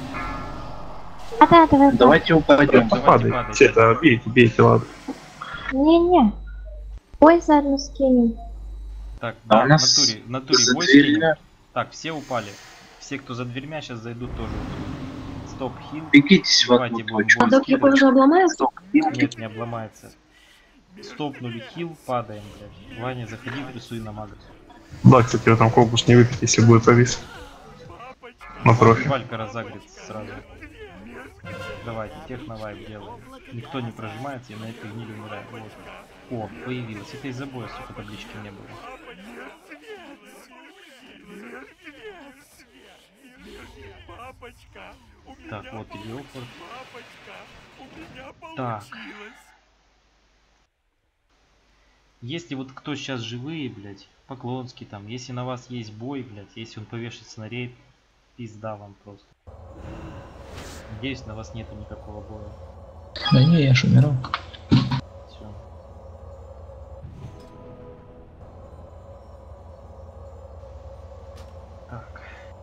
А да, давай. Давайте упадем. Падайте, это бейте, бейте, ладно. Не-не. Ой, заодно скинем. Так, А да, у в нас натуре, в натуре за бой дверью- скинем. Так, все упали. Все, кто за дверьми, сейчас зайдут тоже. Стоп, хил. Бегитесь в Давайте одну будем точку. бой А доки скидывать. уже обломаются? Нет, не обломается. Стопнули хил, падаем, блядь. Ваня, заходи, рисуй на мага. Да, кстати, вы там колбуш не выпить, если будет повис. На профи. Валька разагрит сразу. Давайте, техновайп делаем. Никто не прожимается, и на этой гниле умирает. Вот. О, появилась. Это из-за боя, сука, таблички не было. Так, вот тебе опорт. Так. Если вот кто сейчас живые, блядь, Поклонский там, если на вас есть бой, блядь, если он повешается на рейд, пизда вам просто. Надеюсь, на вас нету никакого боя. Да не, я ж умирал. Все. Так.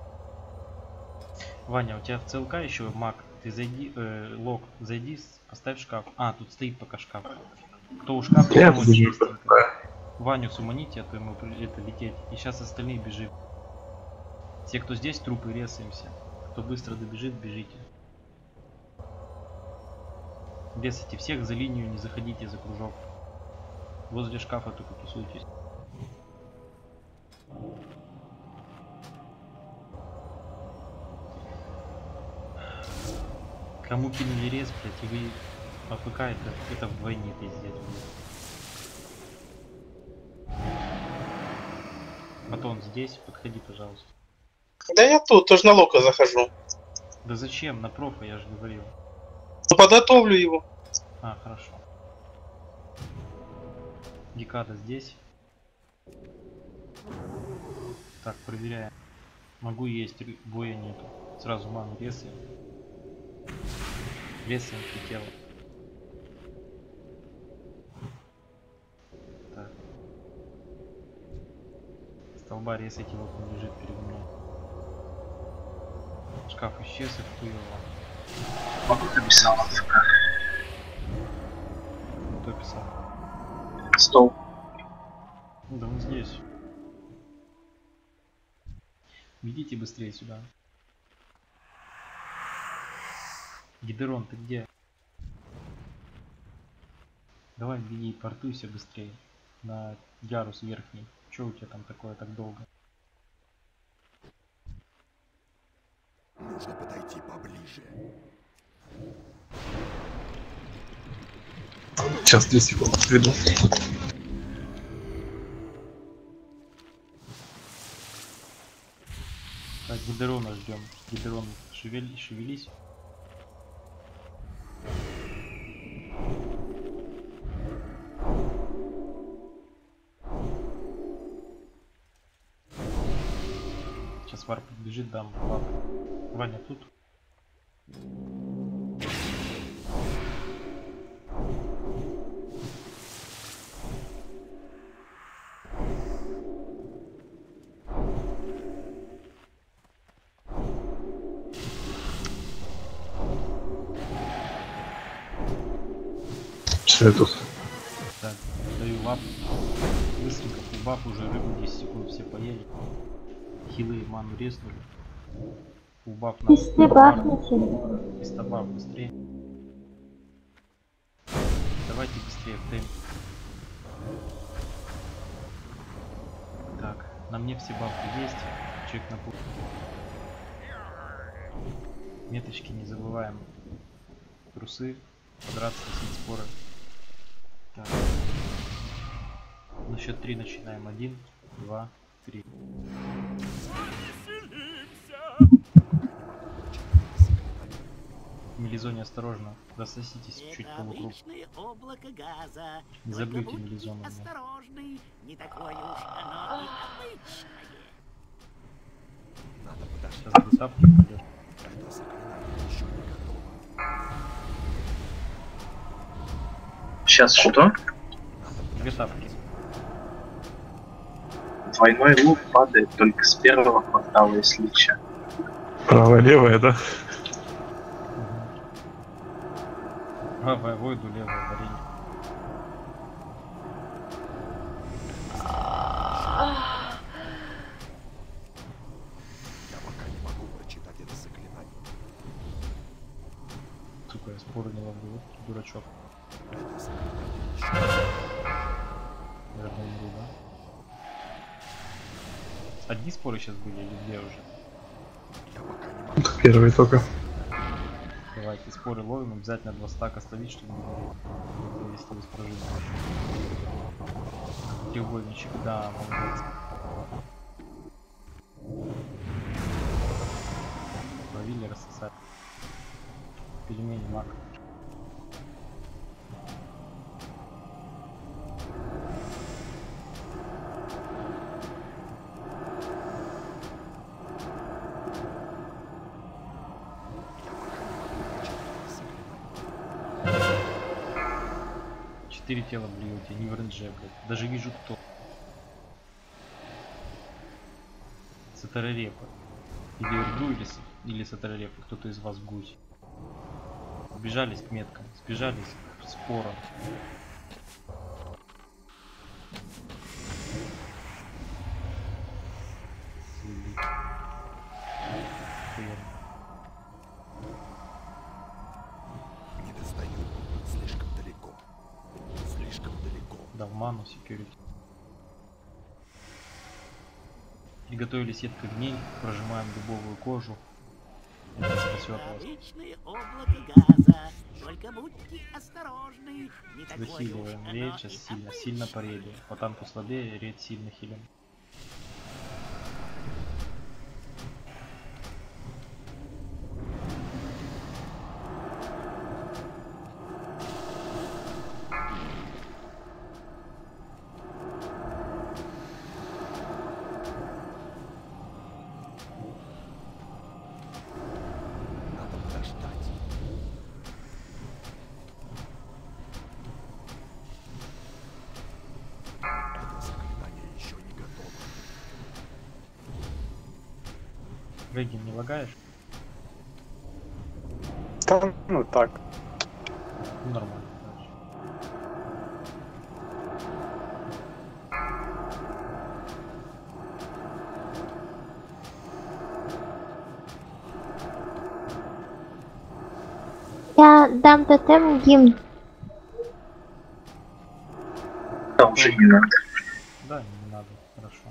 Ваня, у тебя в ЦЛК еще маг. Ты зайди, э, лог, зайди, с- поставь шкаф. А, тут стоит пока шкаф. Кто у шкафа, Я вот бежу. быстренько. Ваню суманите, а то ему при- это лететь. И сейчас остальные бежим. Те, кто здесь, трупы ресаемся. Кто быстро добежит, бежите. Ресайте всех, за линию не заходите, за кружок. Возле шкафа только тусуйтесь. Кому кинули рез, блядь, и вы АФК, это, это вдвойне пиздец, блядь. Батон здесь, подходи, пожалуйста. Да я тут, тоже на лока захожу. Да зачем? На профа, я же говорил. Ну, подготовлю его. А, хорошо. Гекада здесь. Так, проверяем. Могу есть, ри- боя нету. Сразу ману резаем. Резаем тело. Так. Столба резайте, вот он лежит передо мной. Шкаф исчез, и хуёво. Написал. Кто писал? Стол. Ну да он здесь. Ведите быстрее сюда. Гидерон, ты где? Давай беги, портуйся быстрее. На ярус верхний. Че у тебя там такое так долго? Нужно подойти поближе. Сейчас две секунды отведу. Так, Гидерона ждем. Гидерон, шевель, шевелись. Сейчас Сейчас варп бежит, дам варп. Ваня тут. Светус. Так, даю лап. Быстренько фулбаф, уже рыбу десять секунд все поели. Хилы и ману резнули. Фулбаф на Писты бафните. Пистобаф быстрее. Давайте быстрее в темп. Так, на мне все бафы есть. Чек на путь. Меточки не забываем. Трусы. Подраться, носить споры. Так. На счет три начинаем. Один, два, три. В мелизоне осторожно. Рассоситесь чуть полукруг. Облако газа. Не забудьте мелизону. Осторожный, не такое уж оно и обычное. Сейчас будет тапки пойдет. Сейчас что? Две тапки. Двойной лук падает только с первого квартала, если че. Правая, левая, да? Правая войду, левая варенье. Я пока не могу прочитать это заклинание. Сука, я споры не ловлю. Дурачок. Это заклинание еще. Я умру, да? Одни споры сейчас были или две уже? Я пока не могу. Это первый только. Давайте споры ловим, обязательно два стака ставить, чтобы не вывести без прожития. Треугольничек, да, молодец. Ловили, рассосали. Пельмени, мак. Четыре тела блюете, не в рейндже, блядь. Даже вижу кто. Сатарарепа. Или Урду, или, или Сатарарепа. Кто-то из вас гусь. Сбежались к меткам, сбежались к спорам. Не достаю. Слишком далеко. Слишком далеко. Дал ману, секьюрити. Приготовили сетку огней, прожимаем дубовую кожу. Это спасет вас. Обычное облако газа. Только будьте осторожны. Не такое уж Захиливаем оно рейд, и сейчас сильно, обычное. сильно по рейду. По танку слабее, рейд сильно хилим. Надо подождать. Это заклинание еще не готово. Рейдин не лагаешь? Да, ну так. Ну, нормально. Дальше. Я дам тотем гимн. Там уже не надо. Да, не надо, хорошо.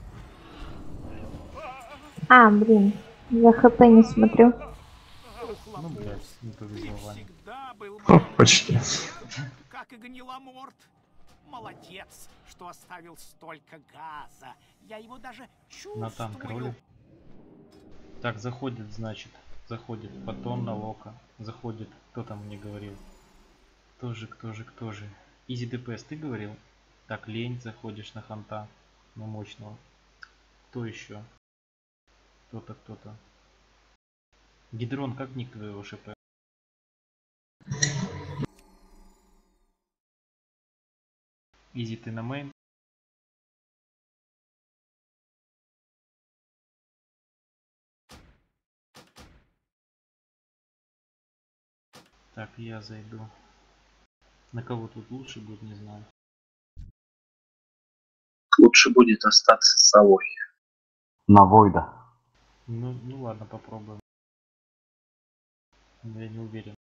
А, блин, я хп не смотрю. Ну, блядь, не повезло, Ваня. Всегда был О, почти. как и гниломорд. Молодец, что оставил столько газа. Я его даже На танк роли. чувствую. Так, заходит, значит. Заходит Батон на Лока. Заходит, кто там мне говорил? Кто же, кто же, кто же? Изи ДПС ты говорил? Так, лень, заходишь на ханта. Ну, мощного. Кто еще? Кто-то, кто-то. Гидрон, как ник твоего ШП? Изи, ты на мейн? Так, я зайду. На кого тут лучше будет, не знаю. Лучше будет остаться с совой. На Войда. Ну, ну ладно, попробуем. Но я не уверен.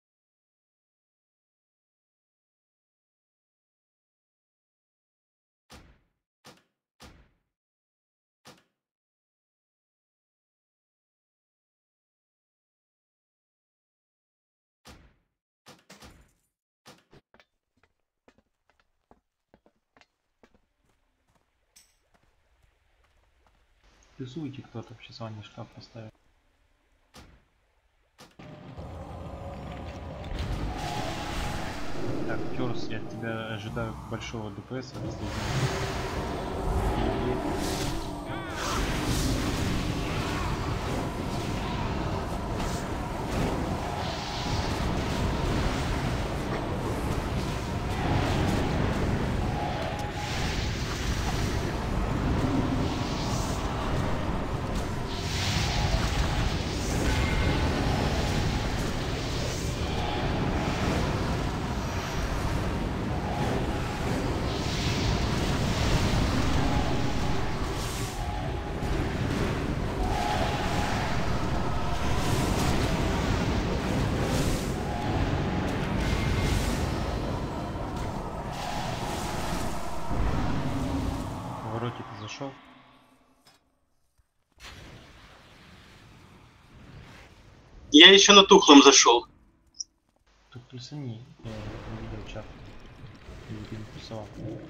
Плюсуйте кто-то, сейчас Ваня шкаф поставит. Так, Терс, я от тебя ожидаю большого ДПС, если повороте ты зашел. Я еще на тухлом зашел. Тут плюсани, я не видел чат. Или ты не плюсовал.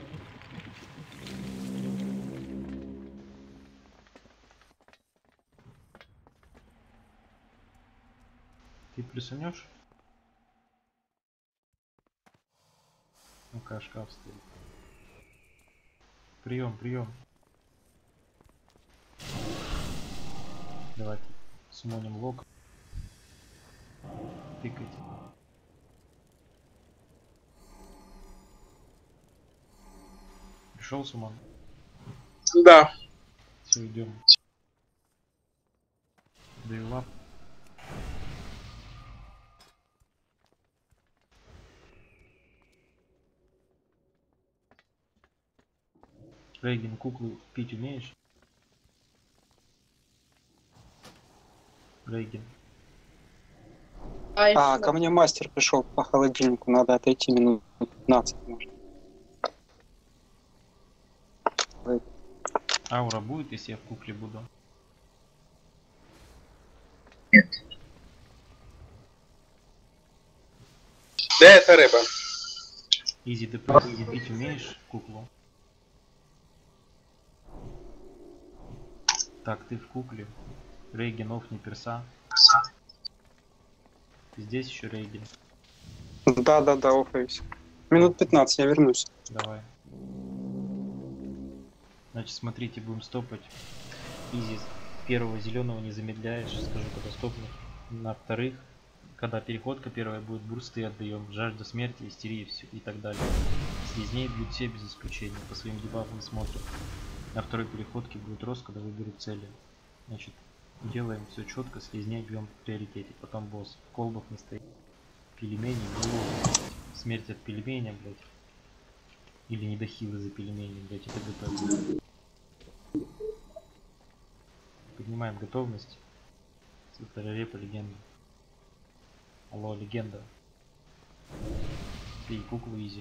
Ты плюсанешь? Ну-ка, шкаф стоит. Прием, прием. Давайте сумоним лог. Тыкайте. Пришел сумон? Да. Все, идем. Даю лап. Рейген, куклу пить умеешь? Рейген. А, ко мне мастер пришел по холодильнику, надо отойти минут пятнадцать, может. Аура будет, если я в кукле буду? Нет. Да, это рыба. Изи, ты пить умеешь куклу? Так, ты в кукле. Рейген, офни перса. Здесь еще Рейген. Да, да, да, офаюсь. Минут пятнадцать, я вернусь. Давай. Значит, смотрите, будем стопать. Изи, первого зеленого не замедляешь, скажу, когда стопнуть. На вторых, когда переходка первая будет, бурсты отдаем. Жажда смерти, истерия все и так далее. Слизней бьют все без исключения, по своим дебафам смотрят. На второй переходке будет рост, когда выберут цели. Значит, делаем все четко, слизней бьем в приоритете, потом босс. Колбов не стоит. Пельмени, блок. Смерть от пельменя, блять. Или недохилы за пельмени, блять, это ГП. Поднимаем готовность. Репа легенда. Алло, легенда. Пей куклу изи.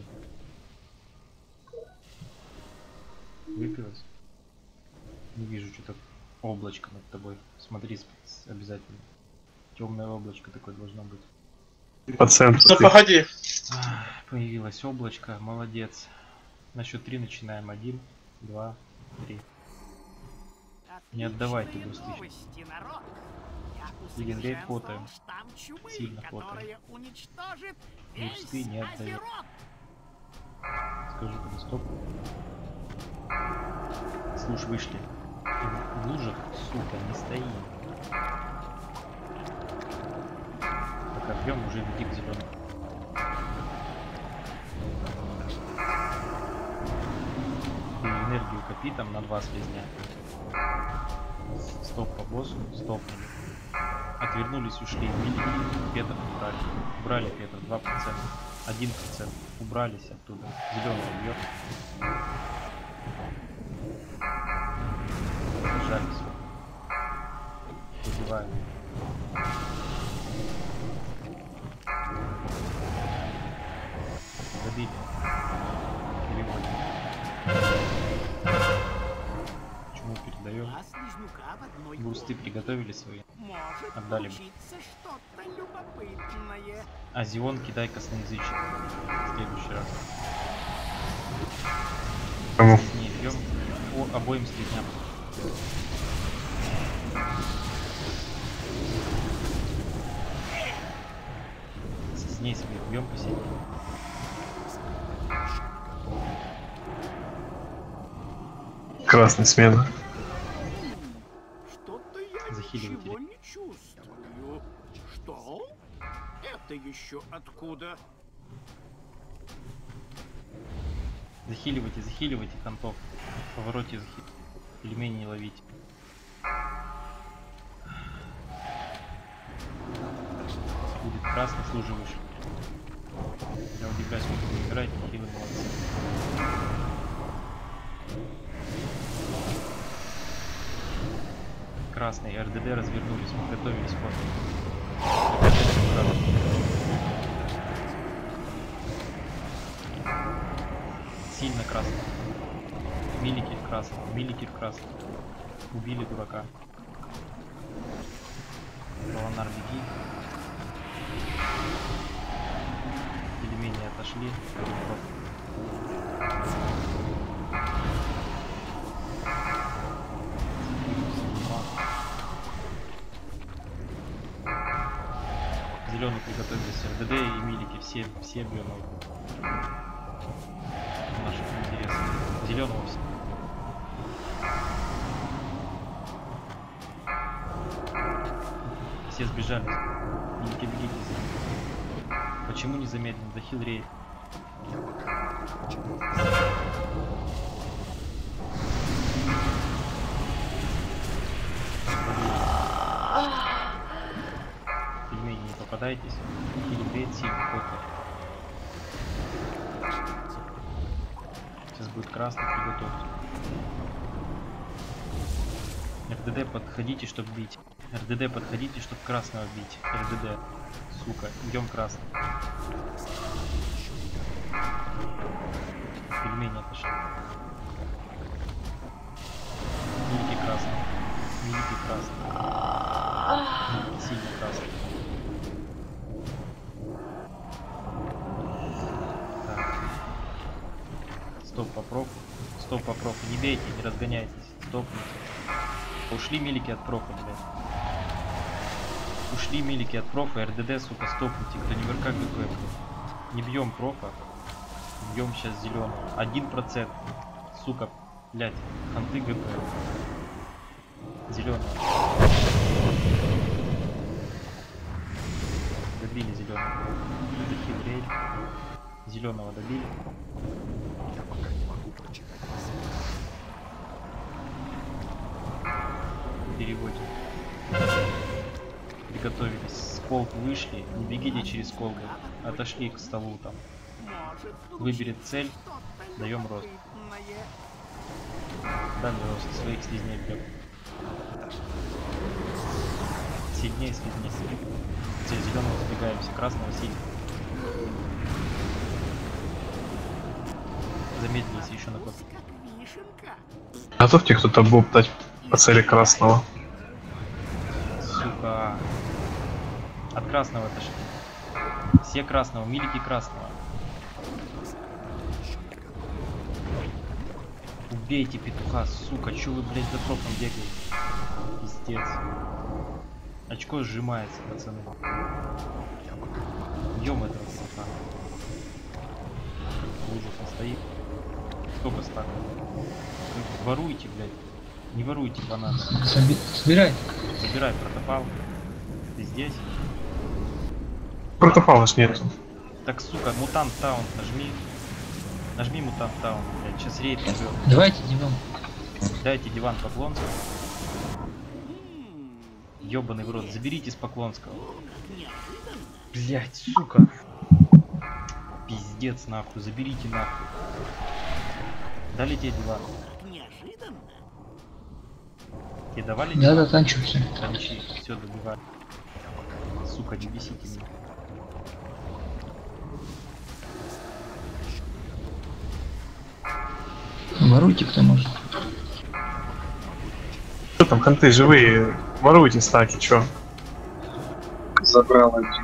Выпилась? Не вижу, что-то облачко над тобой. Смотри обязательно. Темное облачко такое должно быть. По центру. Ну погоди. Появилось облачко, молодец. На счет три начинаем. Один, два, три. Не отдавайте густы. Или рейд фотоем. Сильно фотоем. Густы не отдает. Скажу, когда стоп. Слушай, вышли. В лужах, сука, не стоим. Так, объем уже веди к зеленому. Ты энергию копи там на два слизня. Стоп по боссу, стопнули. Отвернулись, ушли. Петр убрали. Убрали Петр, два процента. один процент. Убрались оттуда. Зеленый бьет. Жались. Убиваем. Забили. Переводим. Чему передаем? Бусты приготовили свои. Отдали. А Зион кидай косноязычие. В следующий раз. Кому? Не бьем по обоим слизням. Слизней себе бьем по себе. Красная смена. Что-то я Захиливайте. ничего не чувствую. Что? Это еще откуда? Захиливайте, захиливайте хантов. В повороте захиливайте. Пельмени не ловите. Будет красный, служи выше. Я удивляюсь, как вы играете, хилы молодцы. Красный, РДД развернулись, мы готовились к Сильно красный. Миликер красный, миликер красный. Убили дурака. Колонар, беги. Пельмени отошли. Зеленый приготовились, РДД и милики, все, все бьем. Наших интересов. Зеленого все. Все сбежали. Милики, бегите. Почему не замедлен? Захил рейд. Пельмени, не попадайтесь. Хилим рейд, сильный ход. Сейчас будет красный, приготовьте. РДД подходите, чтобы бить. РДД подходите, чтобы красного бить. РДД. Сука, бьем красный. Пельмени отошли. Милики красный. Милики красный. Милики сильно красный. Так. Стоп по профу. Стоп по профу. Не бейте, не разгоняйтесь. Стопните. Ушли милики от профа, блядь. Ушли милики от профа, РДД, сука, стопните. Кто не ВРК ГП, блядь. Не бьем профа. Бьем сейчас зеленого. Один процент. Сука, блядь. Ханты ГП. Зеленого. Добили зеленого. Захидрей. Зеленого добили. Переводим. Приготовились. Сколк вышли. Не бегите через сколк. Отошли к столу там. Выберет цель. Даем рост. Дали рост. Своих слизней бьем. Сильнее слизней. Все, зеленого сбегаемся. Красного сильно. Замедлились еще на ход. Готовьте кто-то боб дать по цели красного. Сука. От красного отошли. Все красного, милики красного. Убейте петуха, сука, чё вы, блядь, за профом бегаете? Пиздец. Очко сжимается, пацаны. Бьем этого петуха. Ужас, он стоит. Сколько стаков? Вы воруете, блядь. Не воруйте бананы. Заби- Забирай. Забирай протопал. Ты здесь? Протопала ж нету. Так, сука, мутант таун, нажми. Нажми мутант таун, блядь, сейчас рейд идет. Давайте диван. Дайте диван Поклонского. Ёбаный в рот, заберите с Поклонского. Блять, сука. Пиздец нахуй, заберите нахуй. Дали тебе диван? Тебе давали Да, диван? да, танчу все. Танчи, все, добивай. Сука, не бесите меня. Воруйте, кто может. Что там, конты живые? Воруйте стаки, чё? Забрал один.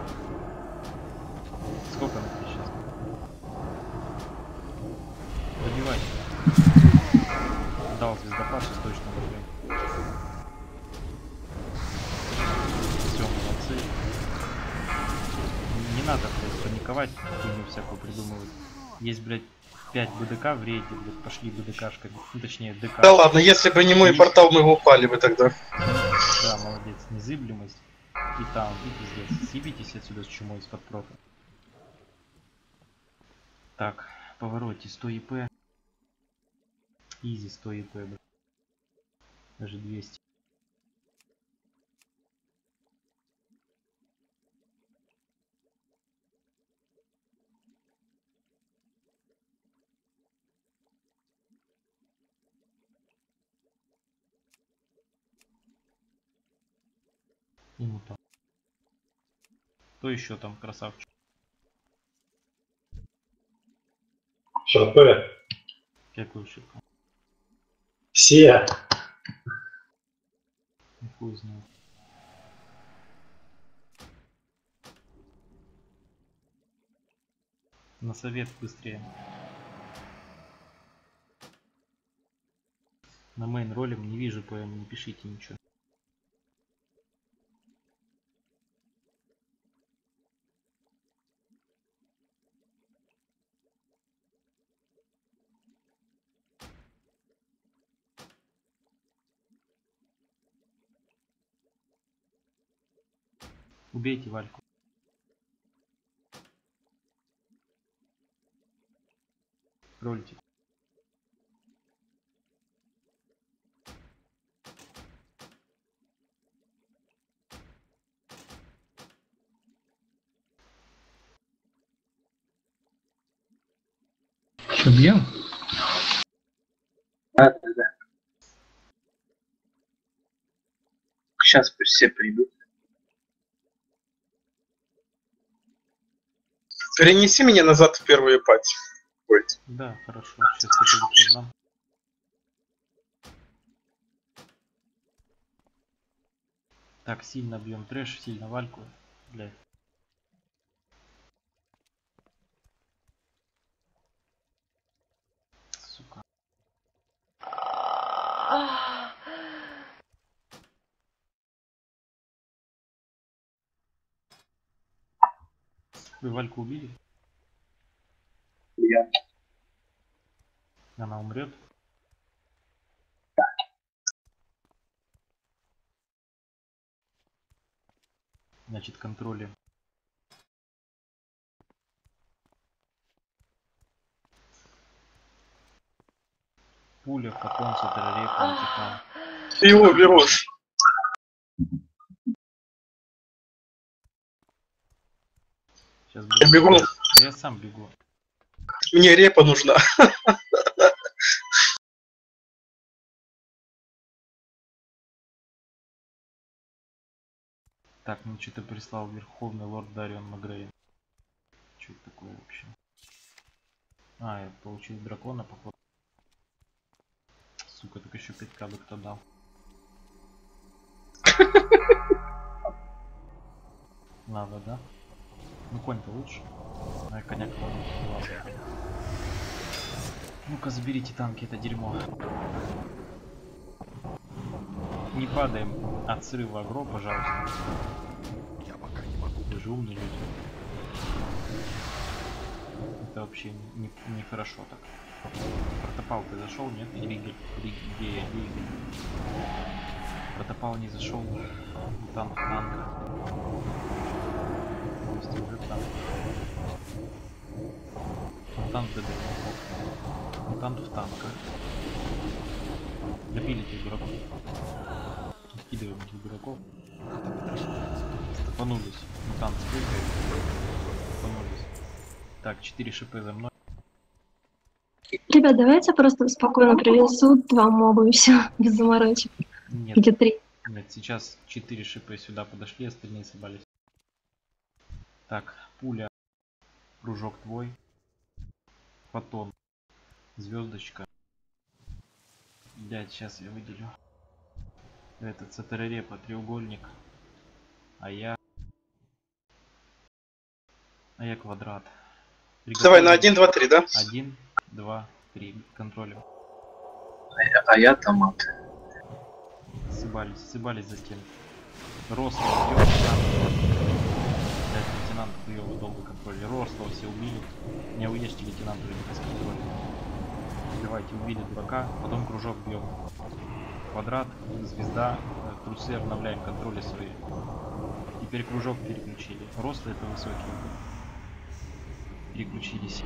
Сколько на тебе сейчас? Добивайте. Дал звездопад, сейчас точно добьем. Все, молодцы. Не надо, блядь, паниковать, хуйню всякую придумывать. Есть, блядь, пять БДК в рейде, блядь, пошли БДКшками. Ну, точнее, ДК. Да ладно, если бы не мой портал, мы бы упали бы тогда. Да, молодец. Незыблемость. И там, и пиздец. Съебитесь отсюда с чумой из-под профа. Так, повороте сто ИП. Изи сто ИП, блядь. Даже двести. Ему там. Кто еще там красавчик? Шарпе. Какой ширка? Все. Ну, хуй знает. На совет быстрее. На мейн ролем не вижу ПМ, не пишите ничего. Убейте Вальку. Рольте. Что, бьем? Да, да, да. Сейчас пусть все придут. Перенеси меня назад в первую пать. Ой. Да, хорошо. Сейчас это дам. Так, сильно бьем трэш, сильно Вальку. Блядь. Сука. Вы Вальку убили? Я. Она умрет? Значит, контроле. Пуля, Капонца, Террорека, Антикам. Ты его берешь. Сейчас Я бегу. Да я сам бегу. Мне репа нужна. Так, ну что-то прислал Верховный Лорд Дарион Магрейн. Что это такое вообще? А, я получил дракона, походу. Сука, так еще пять ка бы кто дал. Надо, да? Ну конь-то лучше. А коня кладу. Ну-ка заберите танки, это дерьмо. Не падаем от срыва агро, пожалуйста. Я пока не могу. Вы же умные люди. Это вообще не, не хорошо так. Протопал ты зашел, нет? Или Ригель? Ригель, Ригель. Протопал не зашел. Мутант танка. Есть уже танк. Мутант ДД. Мутант в танках. Добили этих дураков. Откидываем этих дураков. Стопанулись. Мутант спрыгает. Стопанулись. Так, четыре шип за мной. Ребят, давайте просто спокойно привезу два моба и все, без заморочек. Нет. Где три? Нет, сейчас четыре шипа сюда подошли, остальные собрались. Так, пуля. Кружок твой. Фотон. Звездочка. Блять, сейчас я выделю. Это цетеререпа, треугольник. А я... А я квадрат. Давай на один, два, три, да? один, два, три. Контролем. А я, а я томат. Сыбались, сыбались за стену. Рослого бьет, лейтенант хуёво долго контроль. Рослого все убили. Не уедете лейтенант уже без контроля. Давайте убили дурака, потом кружок бьем. Квадрат, звезда, трусы обновляем контроли свои. Теперь кружок переключили. Рослый это высокий. Переключились.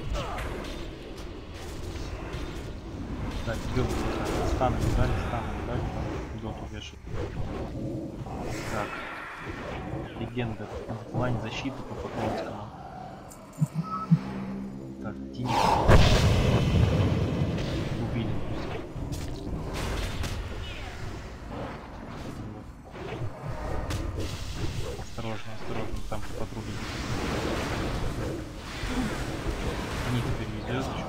Так, бьем дурака. Станы дали, станы дали, доту вешать. Так. Легенда. Лайн защиты по Поклонскому. Так, Тиник. Убили. Осторожно, осторожно, там по патрулю. Они теперь не звездочку.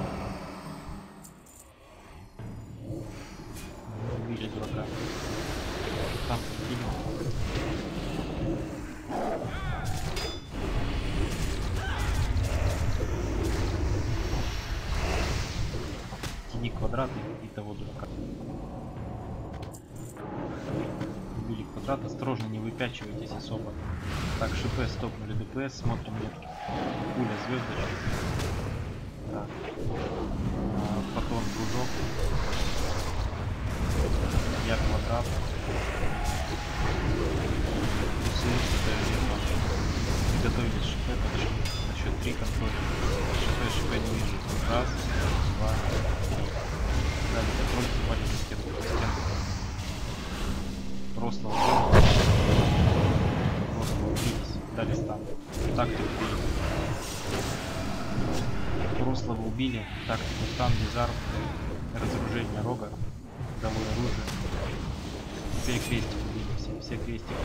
Убили дурака. Там убили. Тяни квадрат и того дурака. Убили квадрат, осторожно, не выпячивайтесь особо. Так, ШП стопнули ДПС, смотрим метки. Пуля звездочка. Так. А, фотон кружок. Я квадрат. Приготовились ШП, подошли. На счет три контроля. ШП, ШП не вижу. Раз, два, три. Далее контроль, снимали за стенку. За стенку. Рослого убили. Рослого убились. Дали стан. Тактику убили. Рослого убили. Тактику стан, дизарм. Разоружение рога. Долой оружие. Теперь крестик убили. Все, все крестики.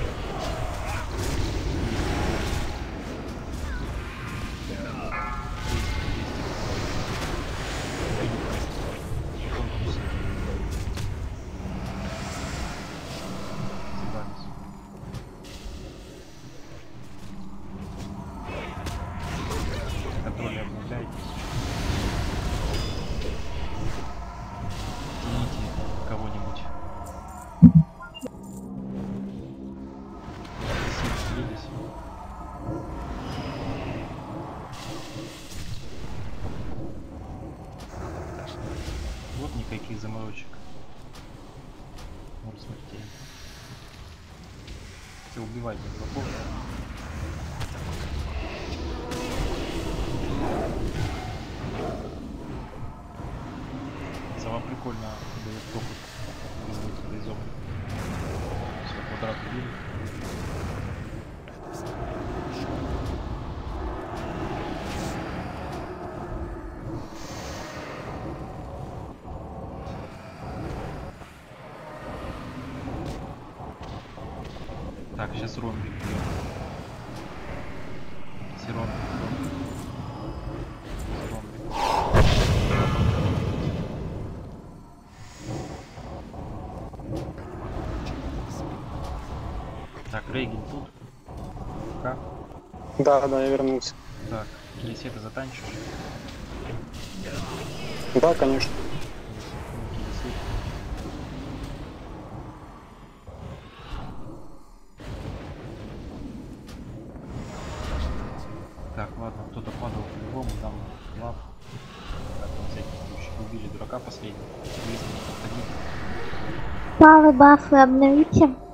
Контроль обновляйтесь. Тяните кого-нибудь. Вот никаких заморочек. Может смертей. Все, убивайте дураков. Сама прикольно дает опыт из зоны. Все, квадрат убили. Так, сейчас ромбик бьем. Все ромбик, ромбик. Ромбик. Так, Рейген тут. Как? Да, да, я вернулся. Так, Елисета затанчиваешь? Да, конечно. Так, ладно, кто-то падал по-любому, там лав. Так, пока последний. Выяснить, подходить. Палы, бафы обновите.